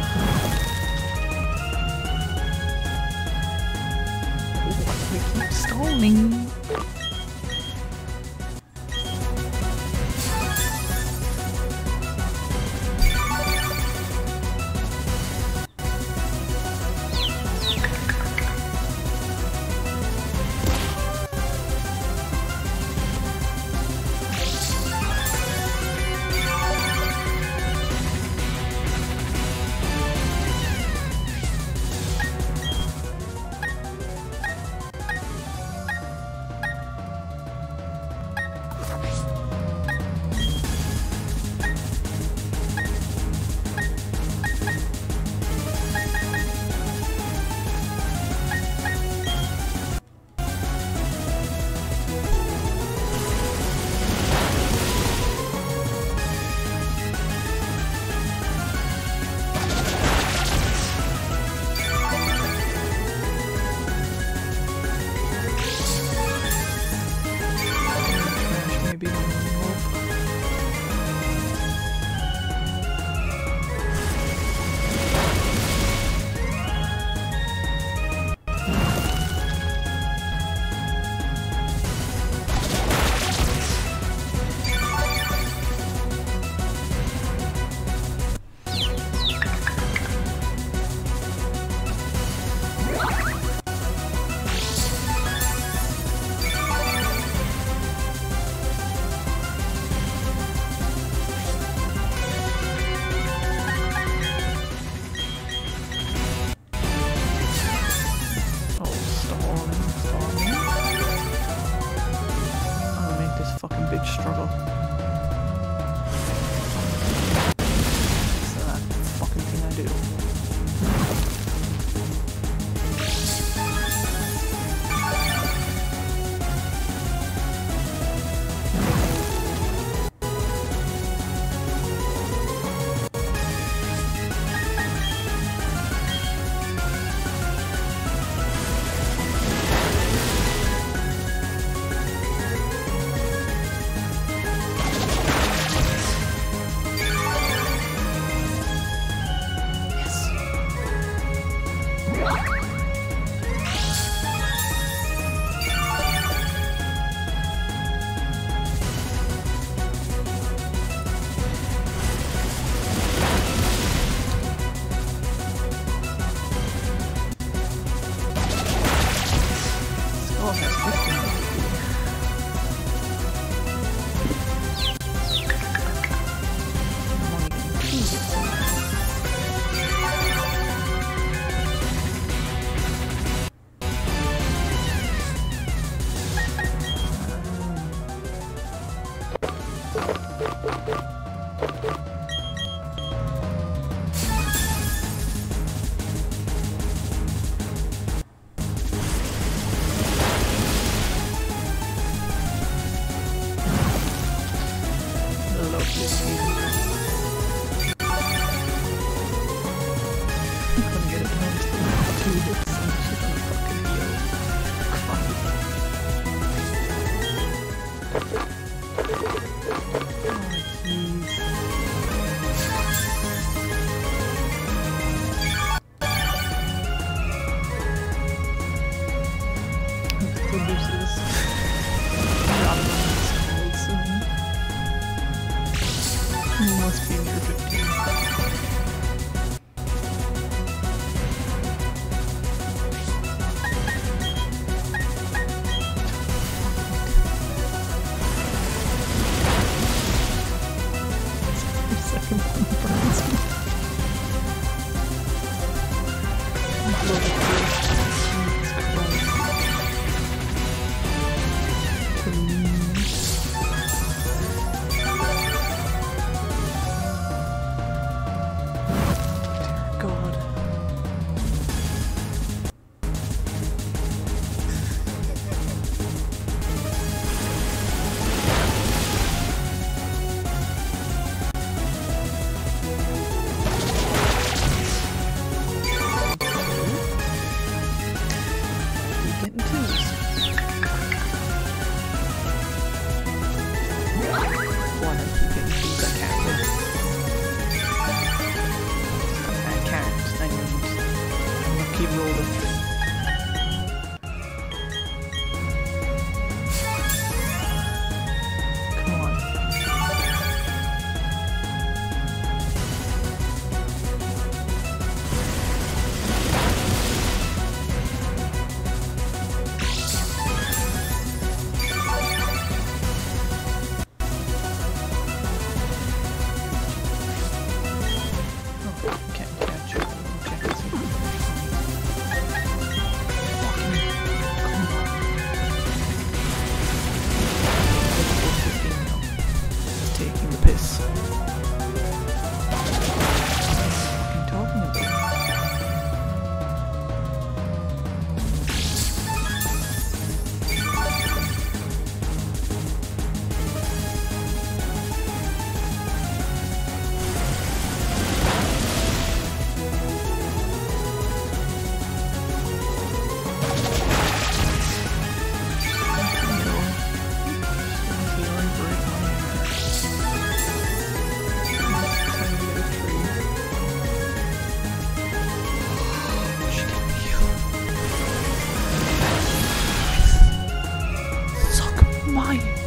Oh, we keep stalling.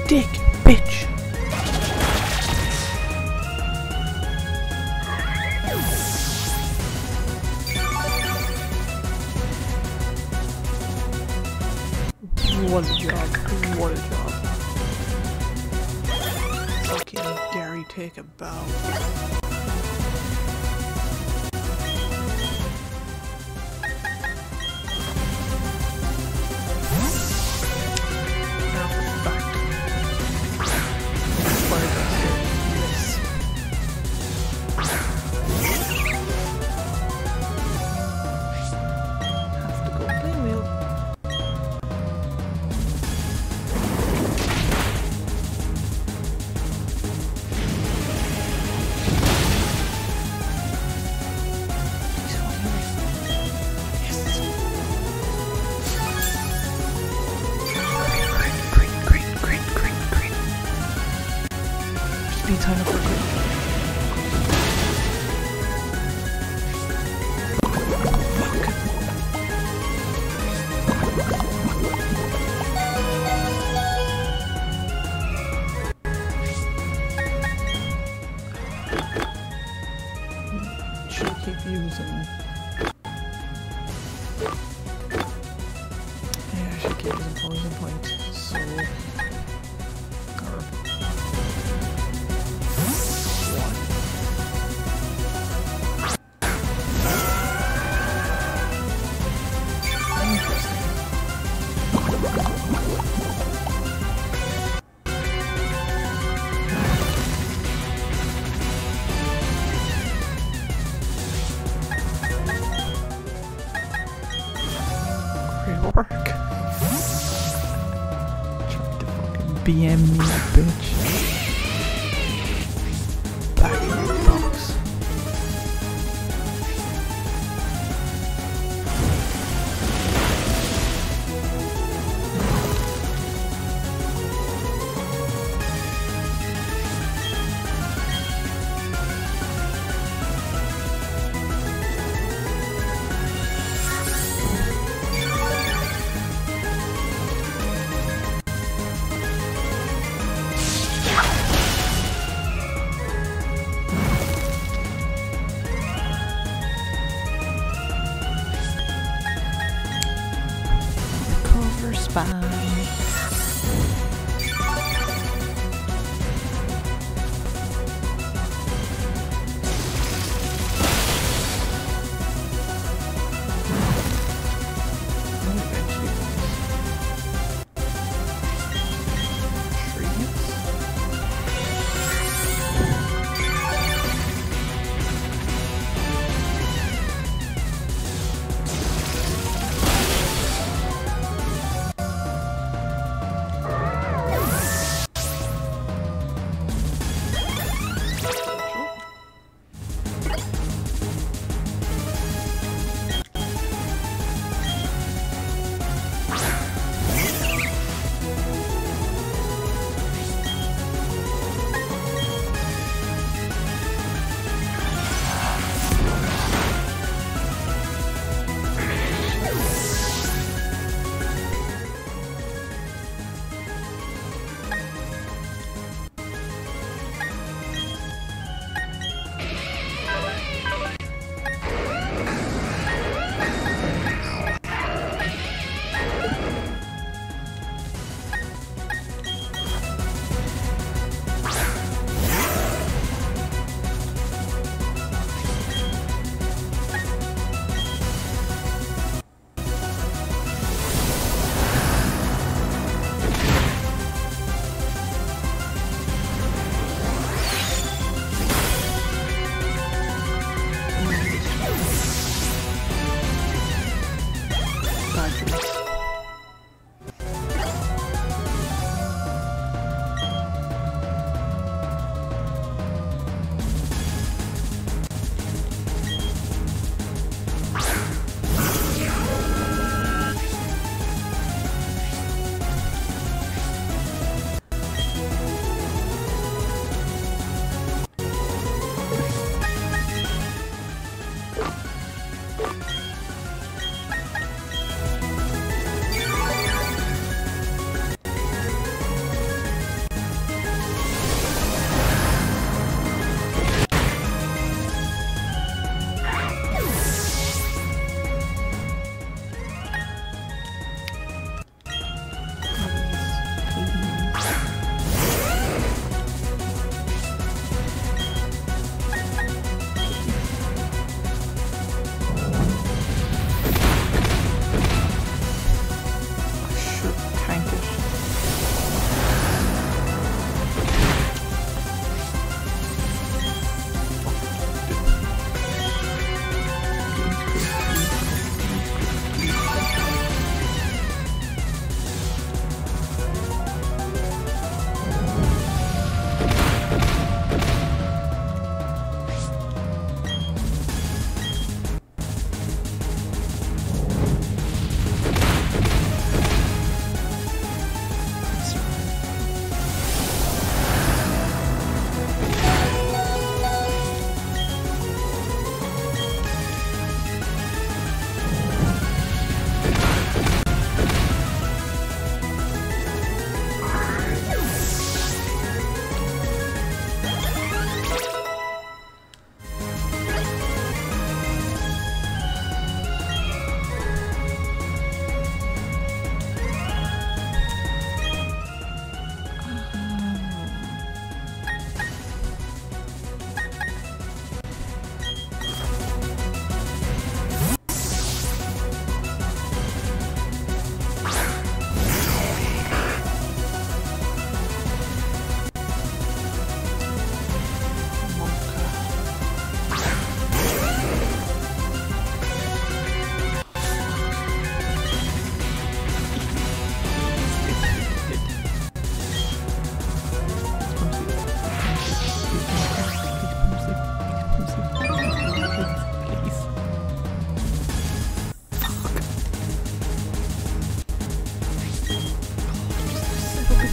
dick, bitch. What a job. What a job. Fucking Gary, take a bow. Speed time up for quick. Should keep using. Yeah, I should keep using poison point. So. Work. Trying to fucking B M me, bitch. Back in the box. Spine.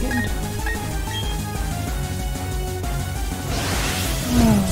again. Oh.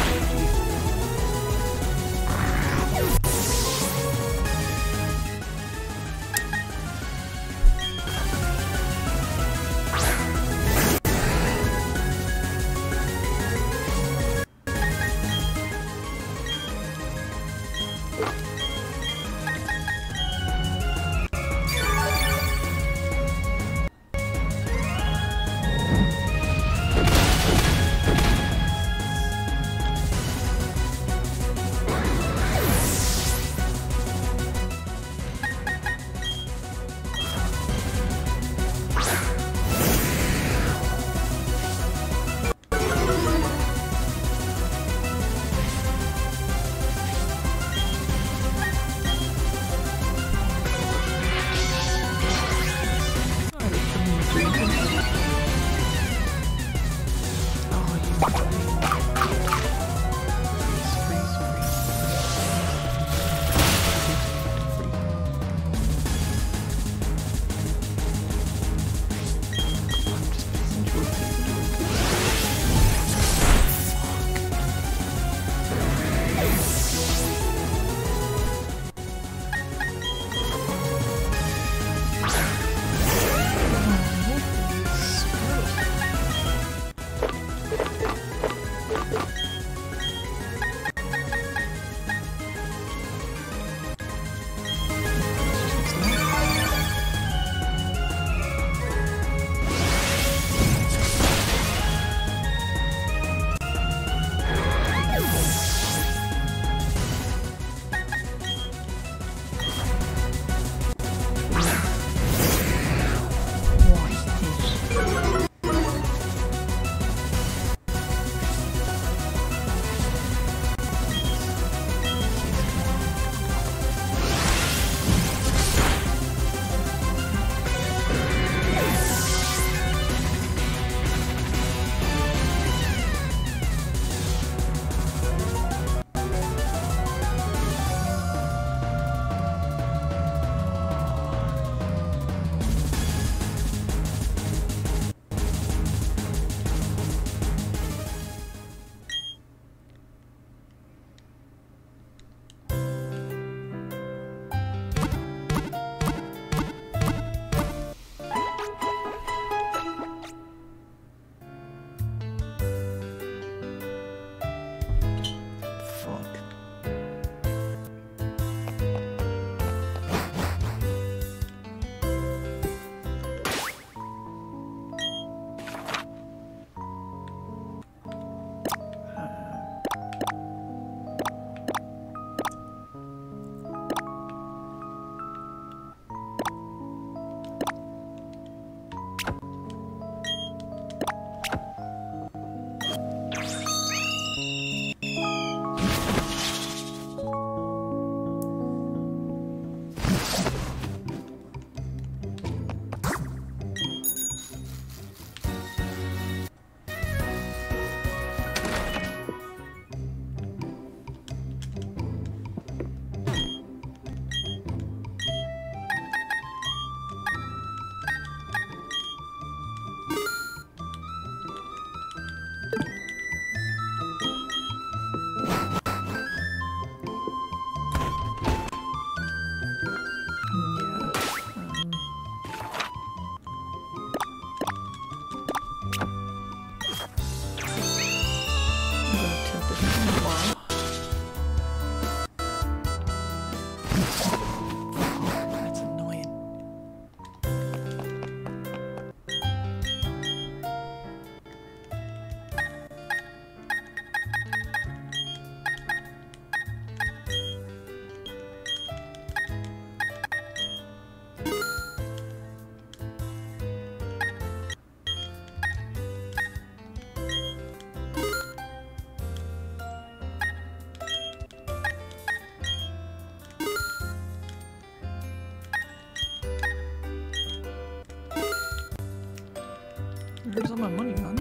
Where's all my money, man?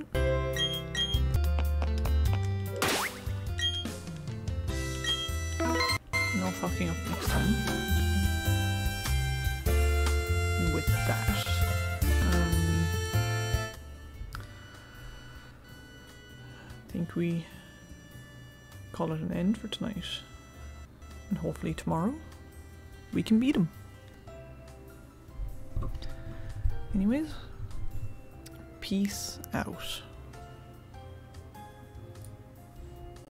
No fucking up next time. With that. Um, think we call it an end for tonight. And hopefully tomorrow we can beat him. Anyways, peace out.